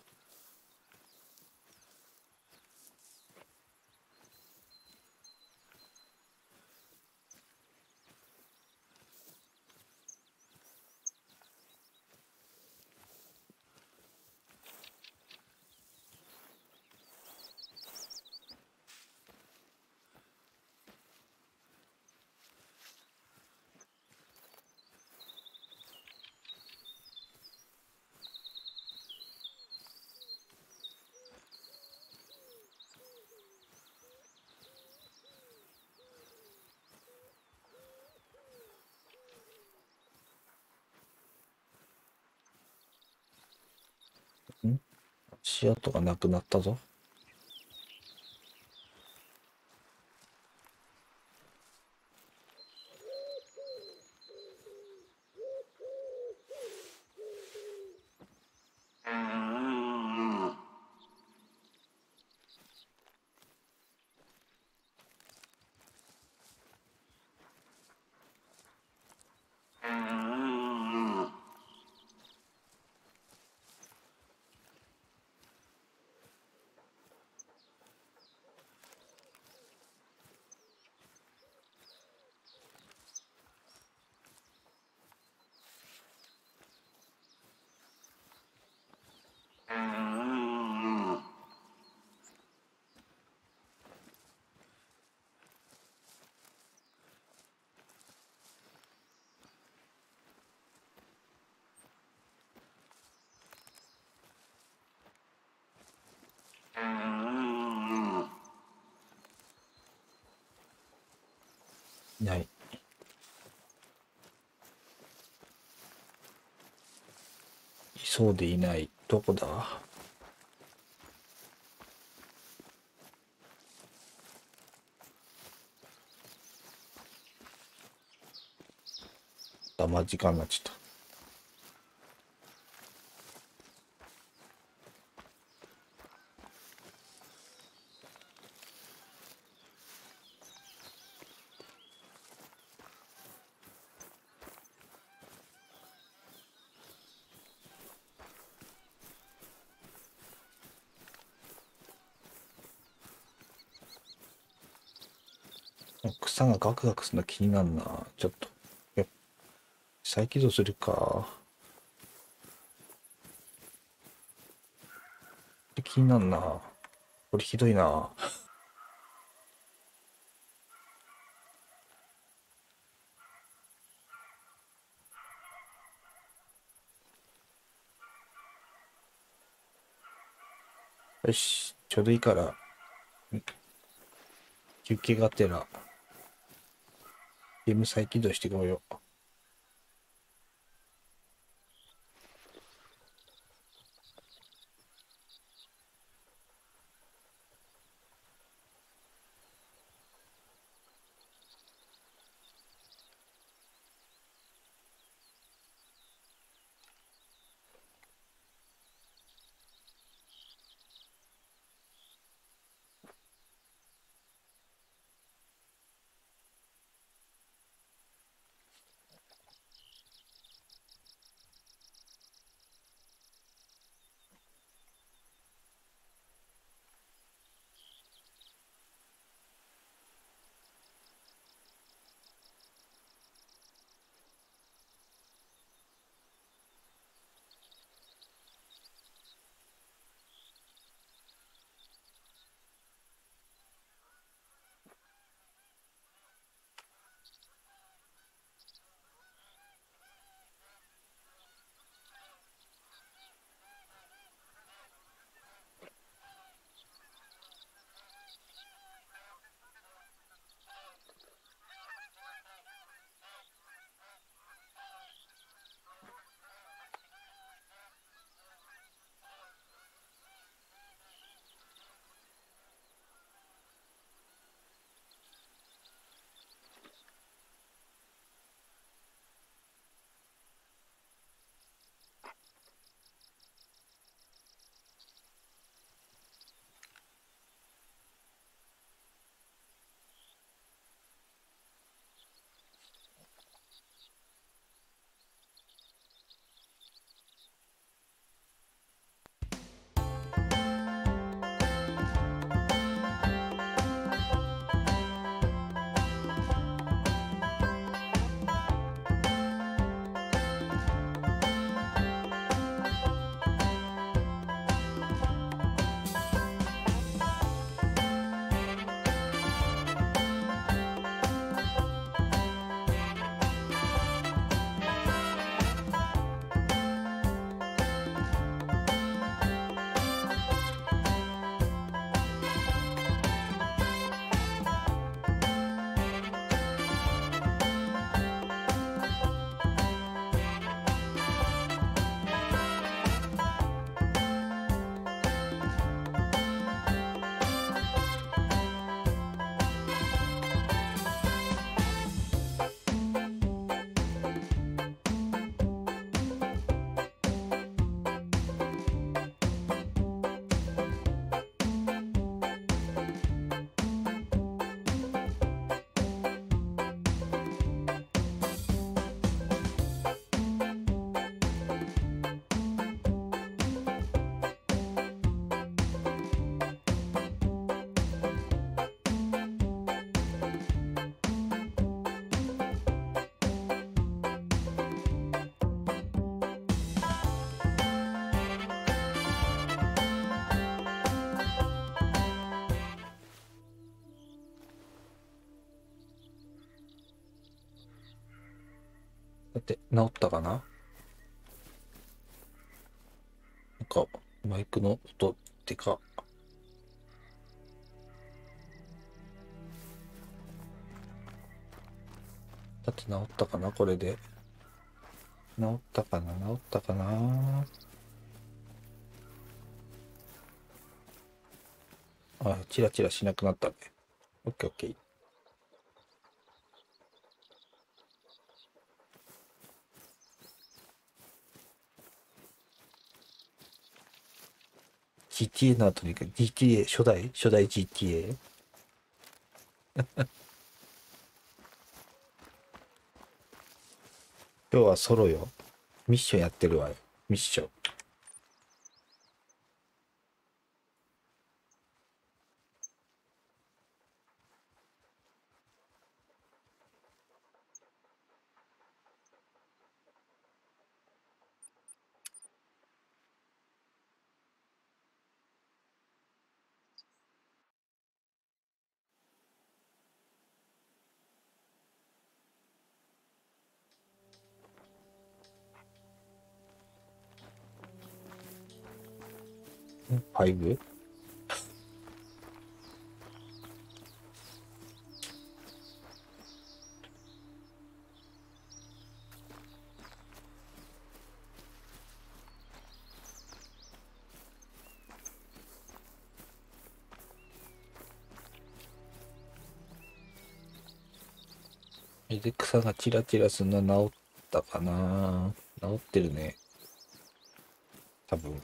足跡がなくなったぞ。いない。いそうでいない。どこだ？時間になっちゃった。草がガクガクするの気になるな。ちょっと。再起動するか。気になるな。これひどいな。よし、ちょうどいいから、休憩がてら、ゲーム再起動してこよう。 だって治ったかな。なんかマイクの音ってか。だって治ったかなこれで。治ったかな治ったかな。あ、チラチラしなくなったね。オッケーオッケー。GTA の後に GTA 初代 GTA。今日はソロよ。ミッションやってるわよ。ミッション。5？ 水草がチラチラすんの治ったかな。治ってるね。多分。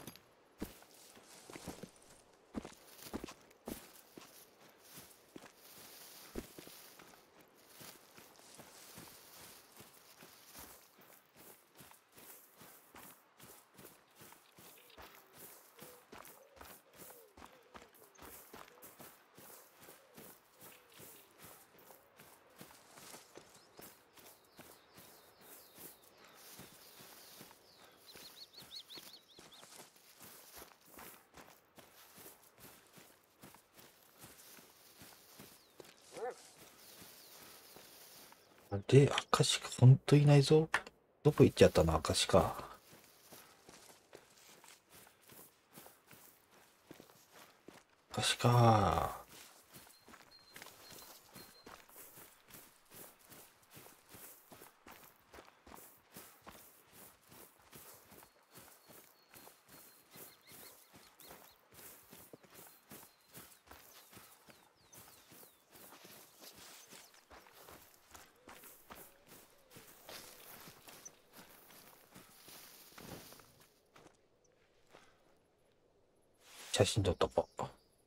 で、アカシカほんといないぞ。どこ行っちゃったのアカシカ。アカシカ。写真撮っとこう。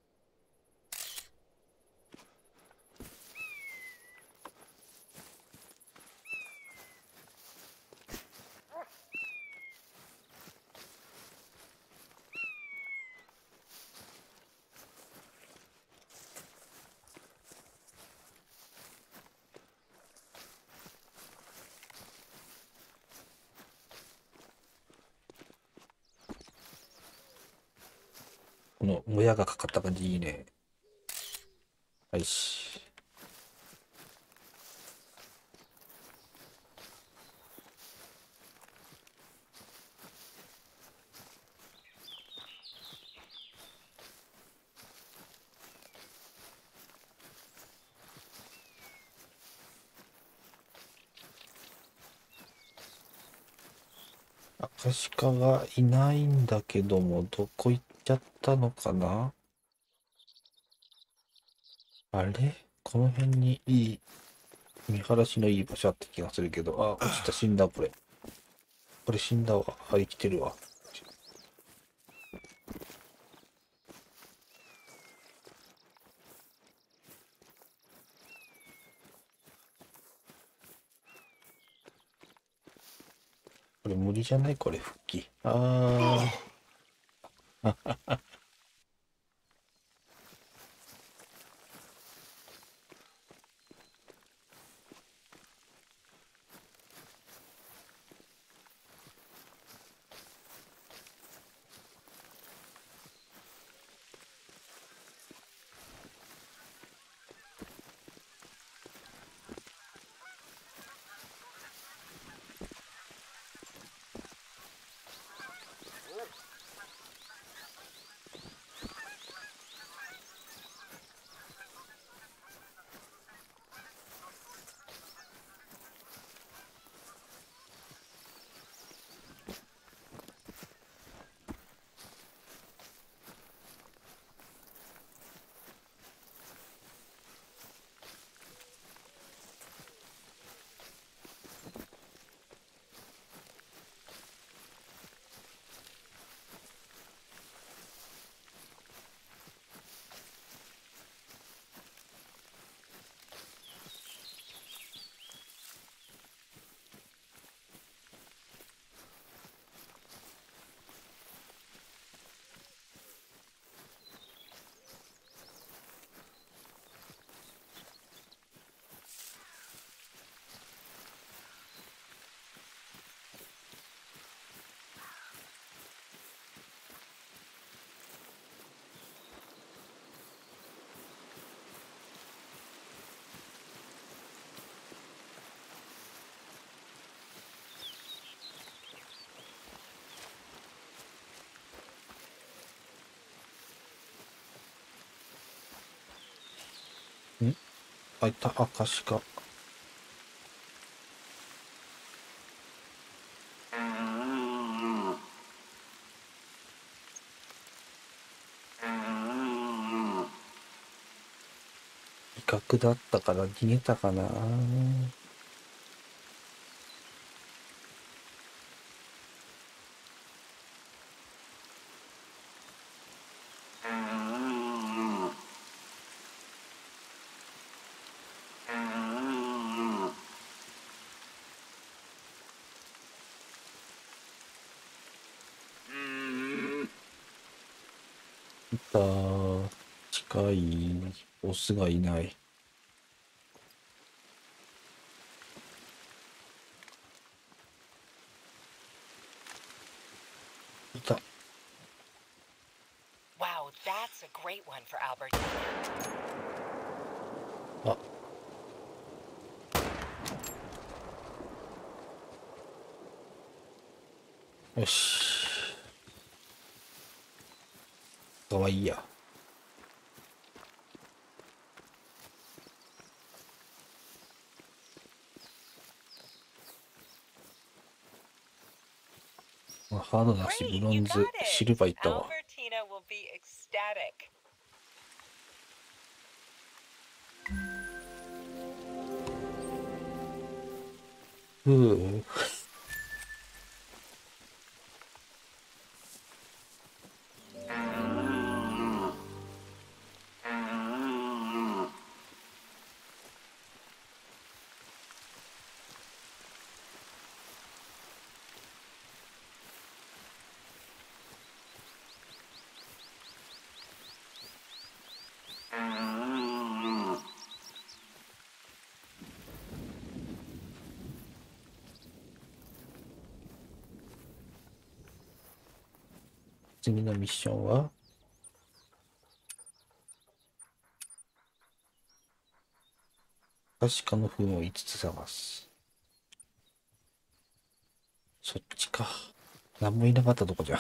このもやがかかった感じいいね。はいし。アカシカがいないんだけども、どこ行っちゃったのかな。あれこの辺にいい、見晴らしのいい場所あった気がするけど、あ、落ちた、死んだ、これ。これ死んだわ。あ、生きてるわ。これ無理じゃないこれ復帰。あー。 あ、いた、アカシカ。威嚇だったから逃げたかな。いた。近い。オスがいない。いた。 Wow, that's a great one for Albertina. あ。よし。かわいいや。ハードだし、ブ Great, ロ you ン got ズ、シル it. バーいったわ。 Albertina will be ecstatic. ふう。次のミッションは確かの糞を5つ探す。そっちか。何もいなかったとこじゃん。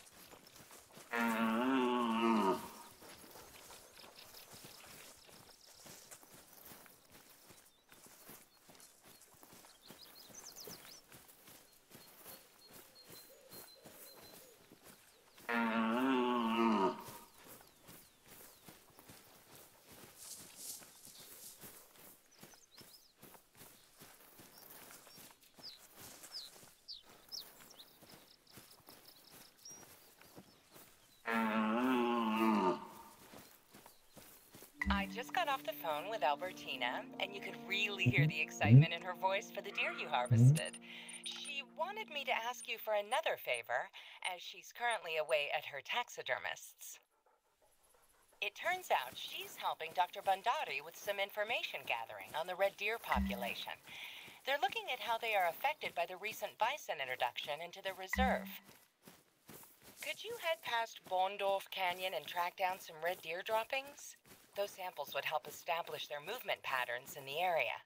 I just got off the phone with Albertina, and you could really hear the excitement in her voice for the deer you harvested. She wanted me to ask you for another favor, as she's currently away at her taxidermist's. It turns out she's helping Dr. Bandari with some information gathering on the red deer population. They're looking at how they are affected by the recent bison introduction into the reserve. Could you head past Bondorf Canyon and track down some red deer droppings? Those samples would help establish their movement patterns in the area.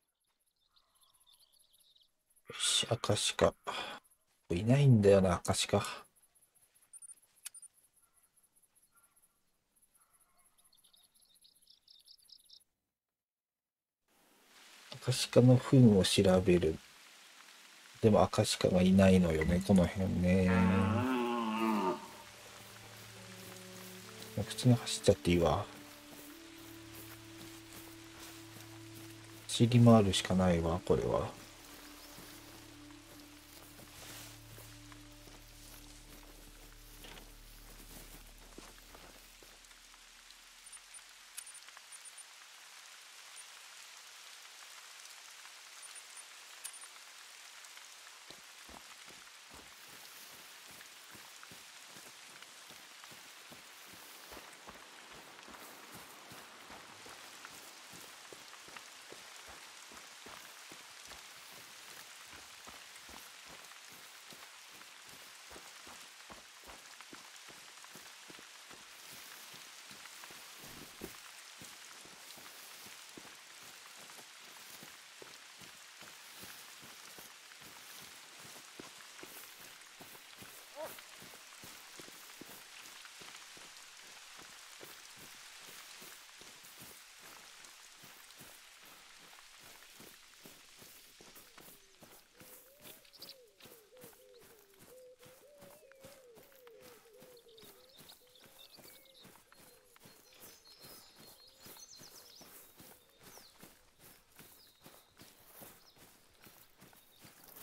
よし、アカシカ。いないんだよな、アカシカ。アカシカの糞を調べる。でもアカシカがいないのよね、この辺ね。普通に走っちゃっていいわ。走り回るしかないわ、これは。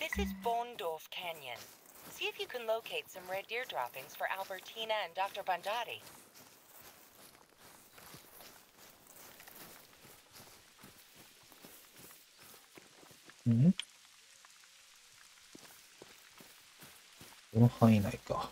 This is Bondorf Canyon. See if you can locate some red deer droppings for Albertina and Dr. Bandati. んこの範囲内か。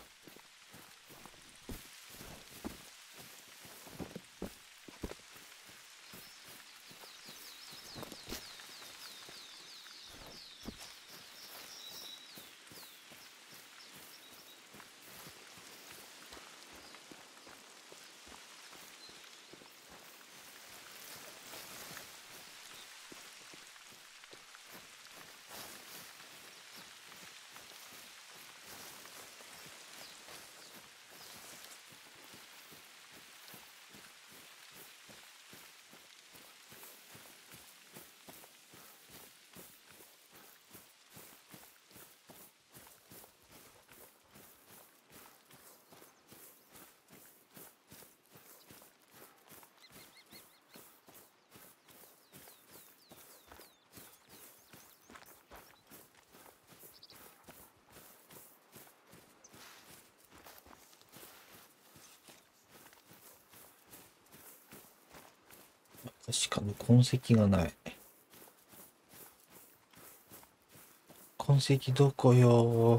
確かに痕跡がない。痕跡どこよ。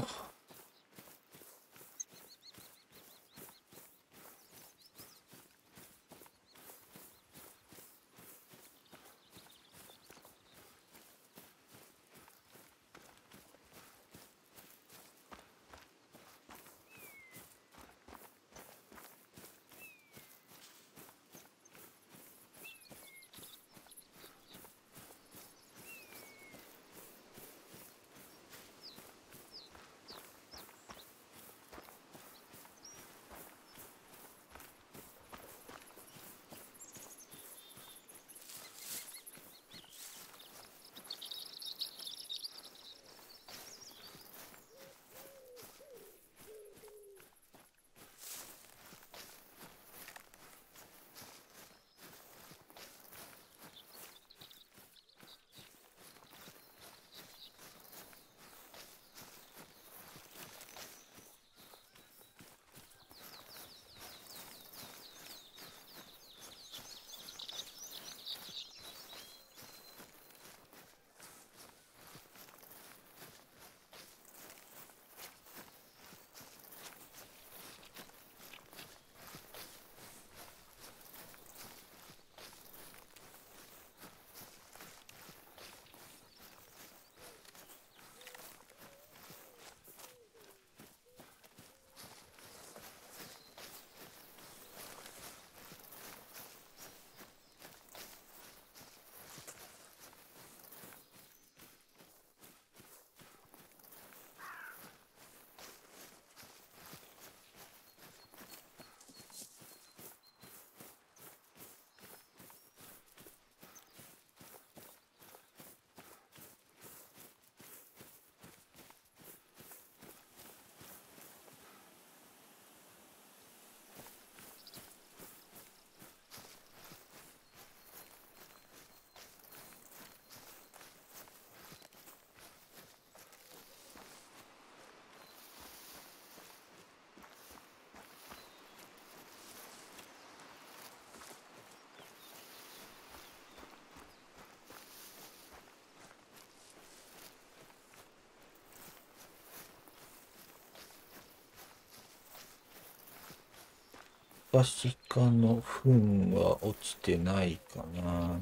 確かの糞は落ちてないかな。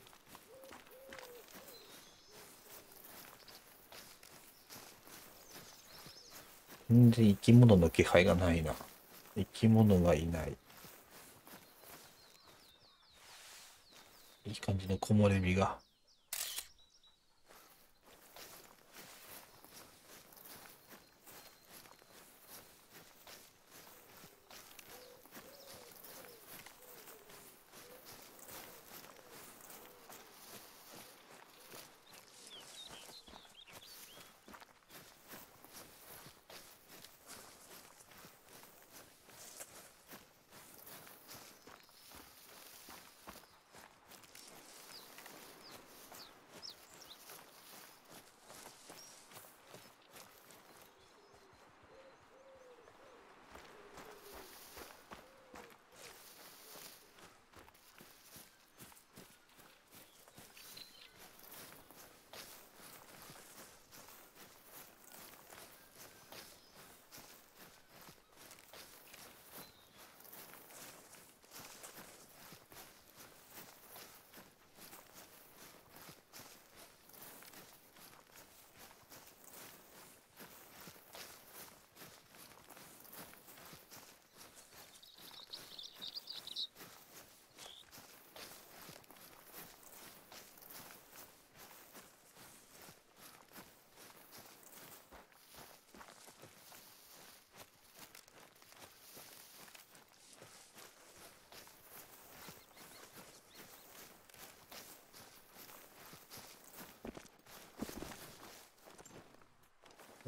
全然生き物の気配がないな。生き物がいない。いい感じの木漏れ日が。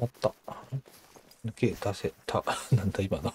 あった。抜け出せた。なんだ今の。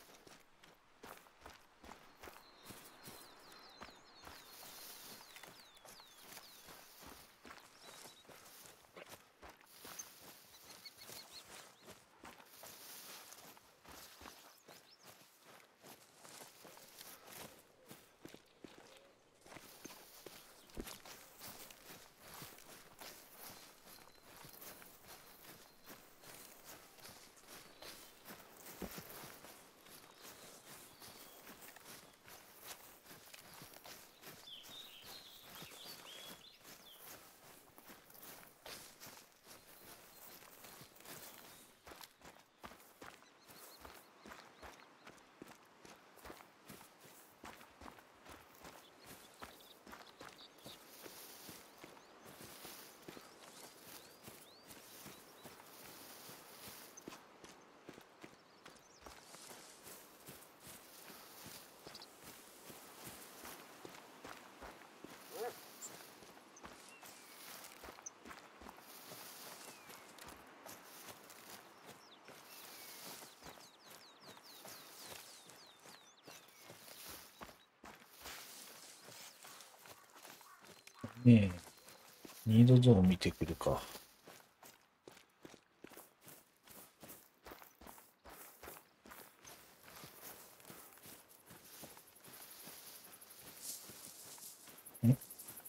ねえ、ニードゾーン見てくるか。んん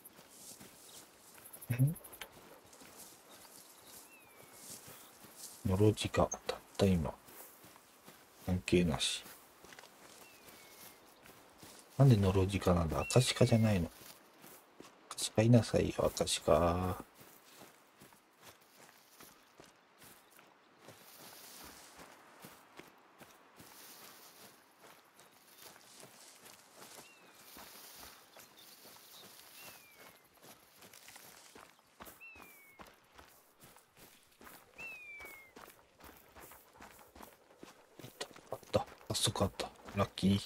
のろじか、たった今。関係なし。なんでのろじかなんだ。アカシカじゃないの。アカシカいなさいよ、アカシカ。あった。早速あった。ラッキー。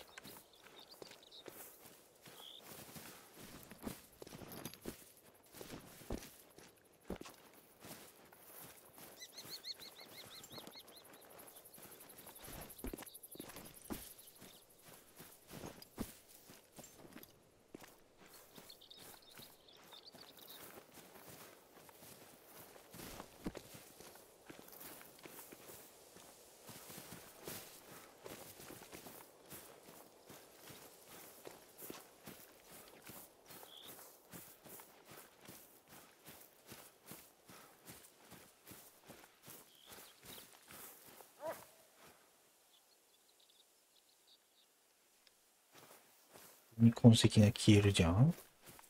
痕跡が消えるじゃん。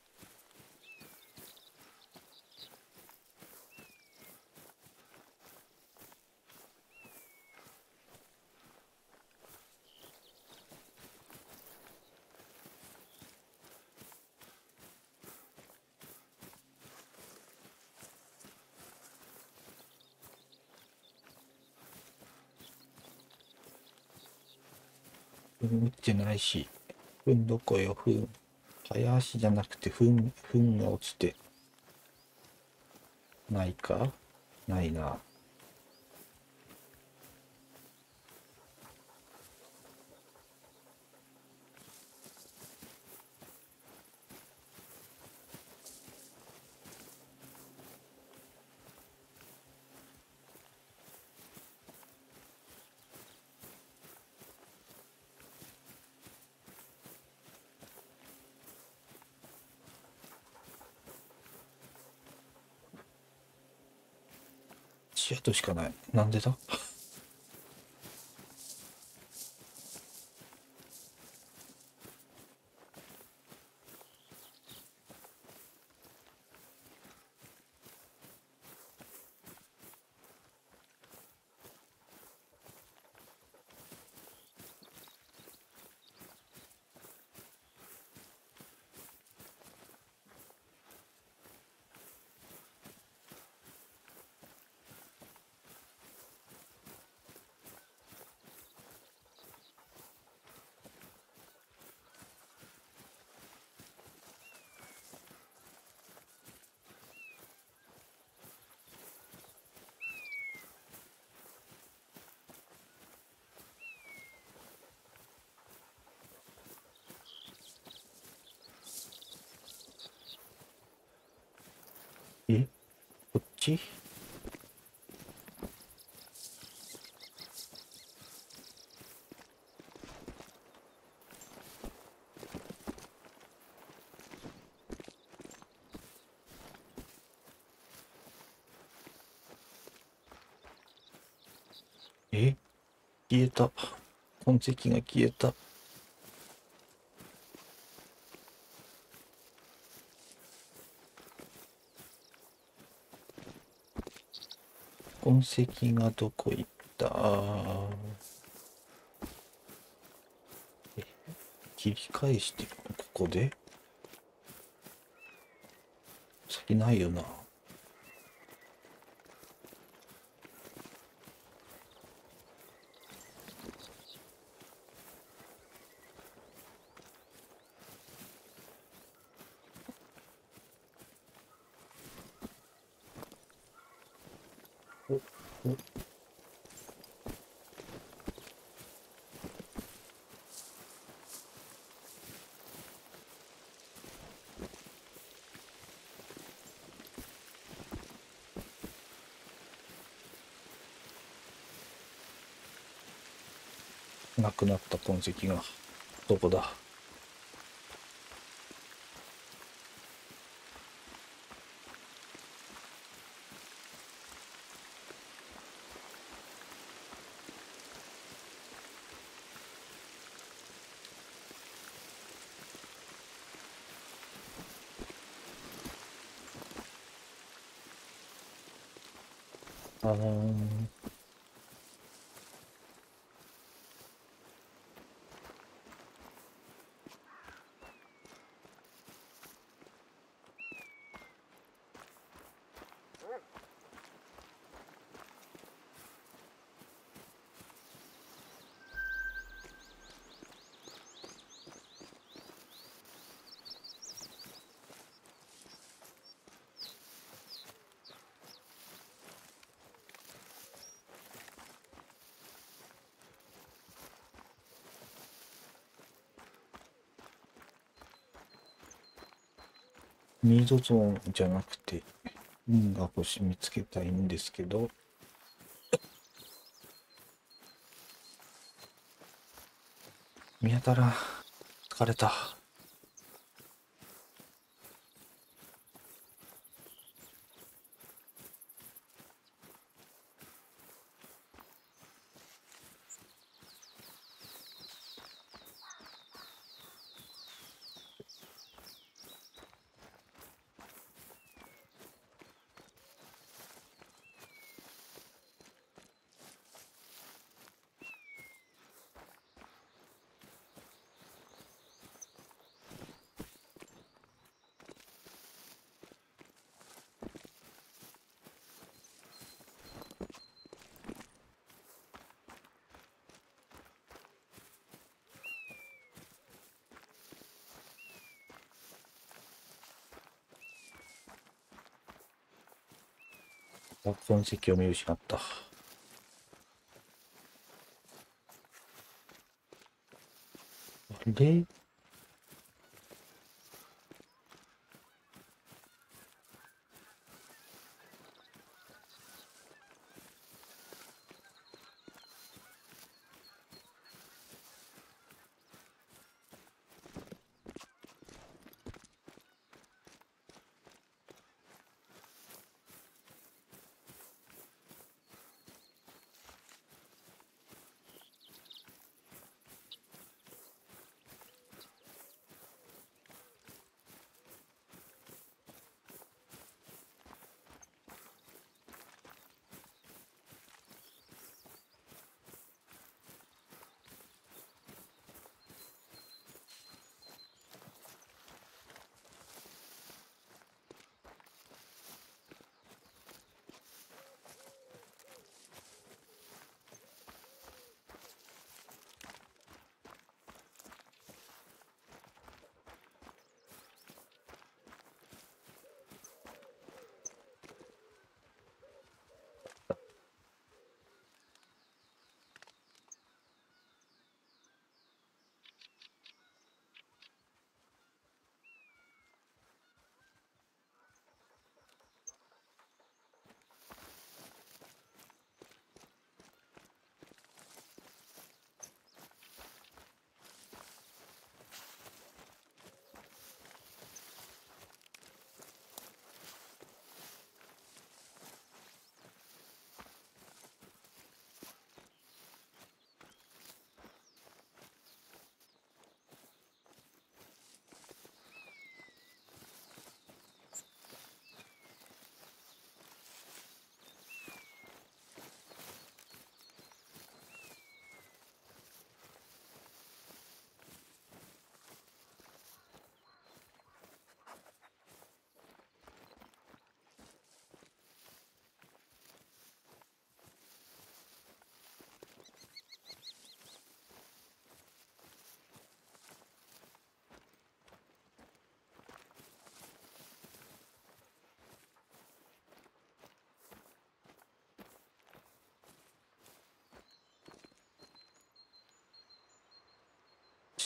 打ってないし。どこよ、早足じゃなくて、が落ちて。ないかないな。足跡しかない。なんでだ。 え、こっち？え、消えた。痕跡が消えた。痕跡がどこ行った？え、切り返してるのここで？先ないよな。お、お、なくなった痕跡が。どこだ？あー、ミードゾーンじゃなくて、運が星見つけたいんですけど、見当たらん。疲れた。痕跡を見失った。あれ？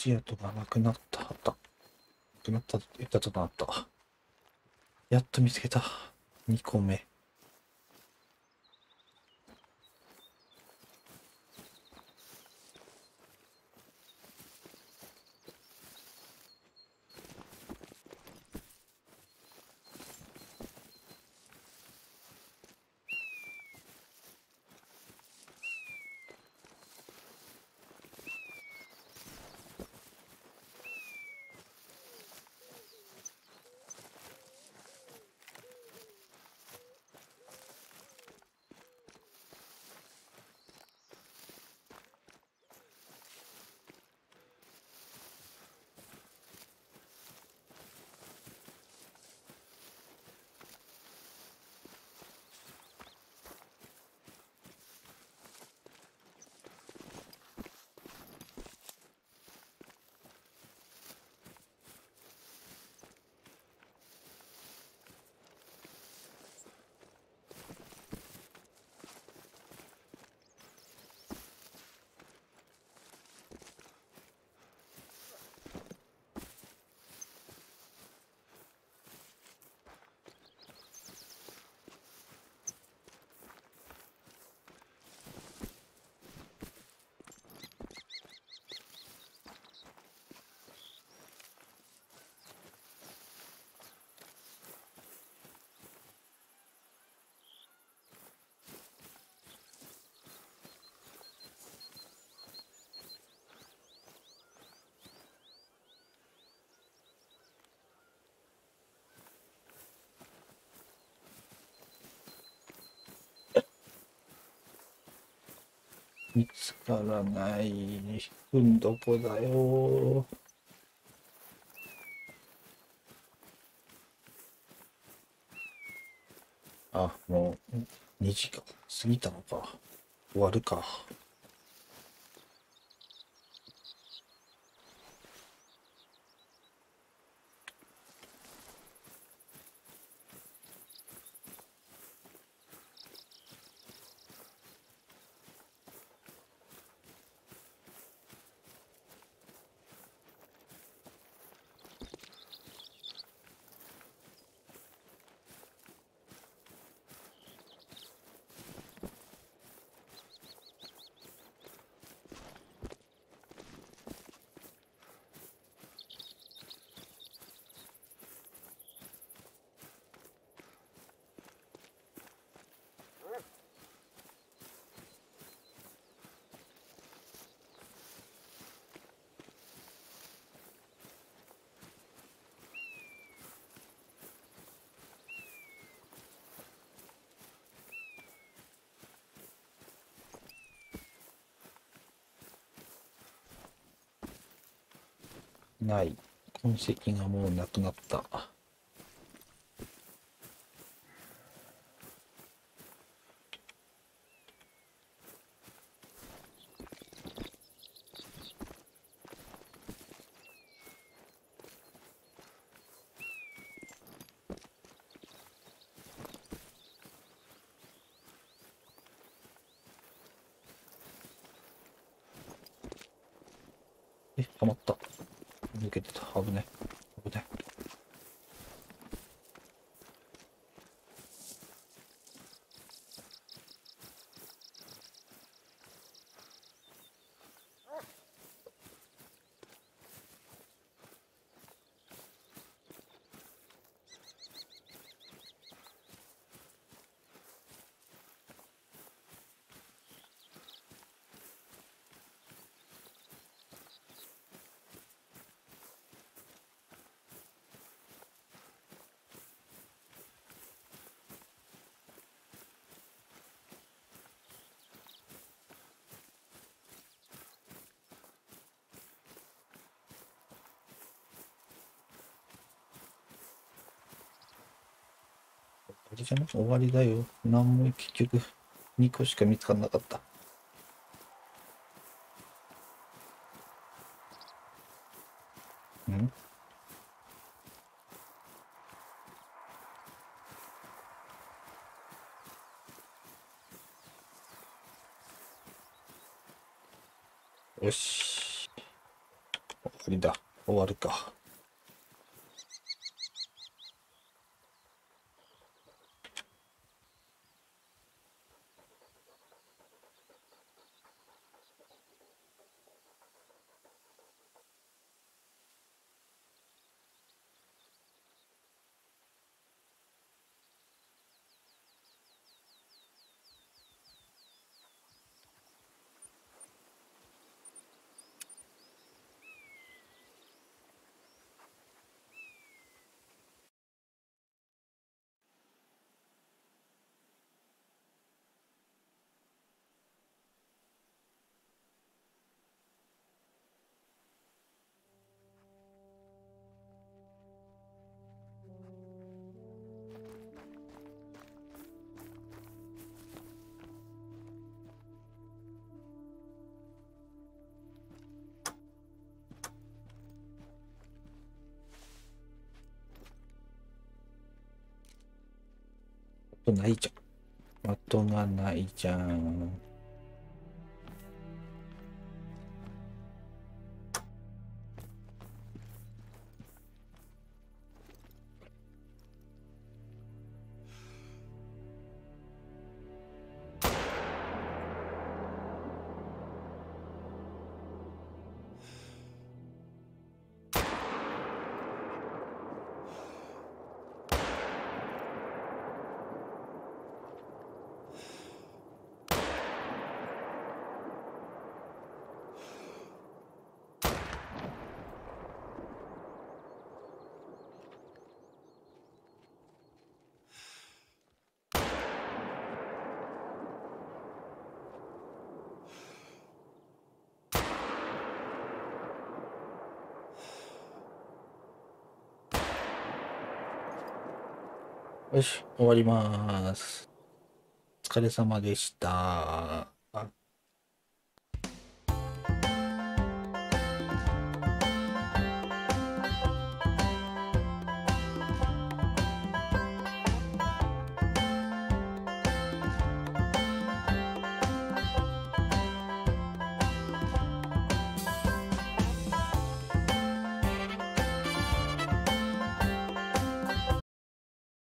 足跡がなくなった。あった。なくなったって言ったとなった。やっと見つけた。2個目。見つからない。どこだよ。あ、もう2時間過ぎたのか。終わるか。ない。痕跡がもうなくなった。はまった。抜けてた。危ね。危ね。あれじゃない？終わりだよ。なんも結局2個しか見つからなかった。ん？よし。 無理だ。終わるか。あとないじゃん。的がないじゃん。よし、終わります。お疲れ様でした。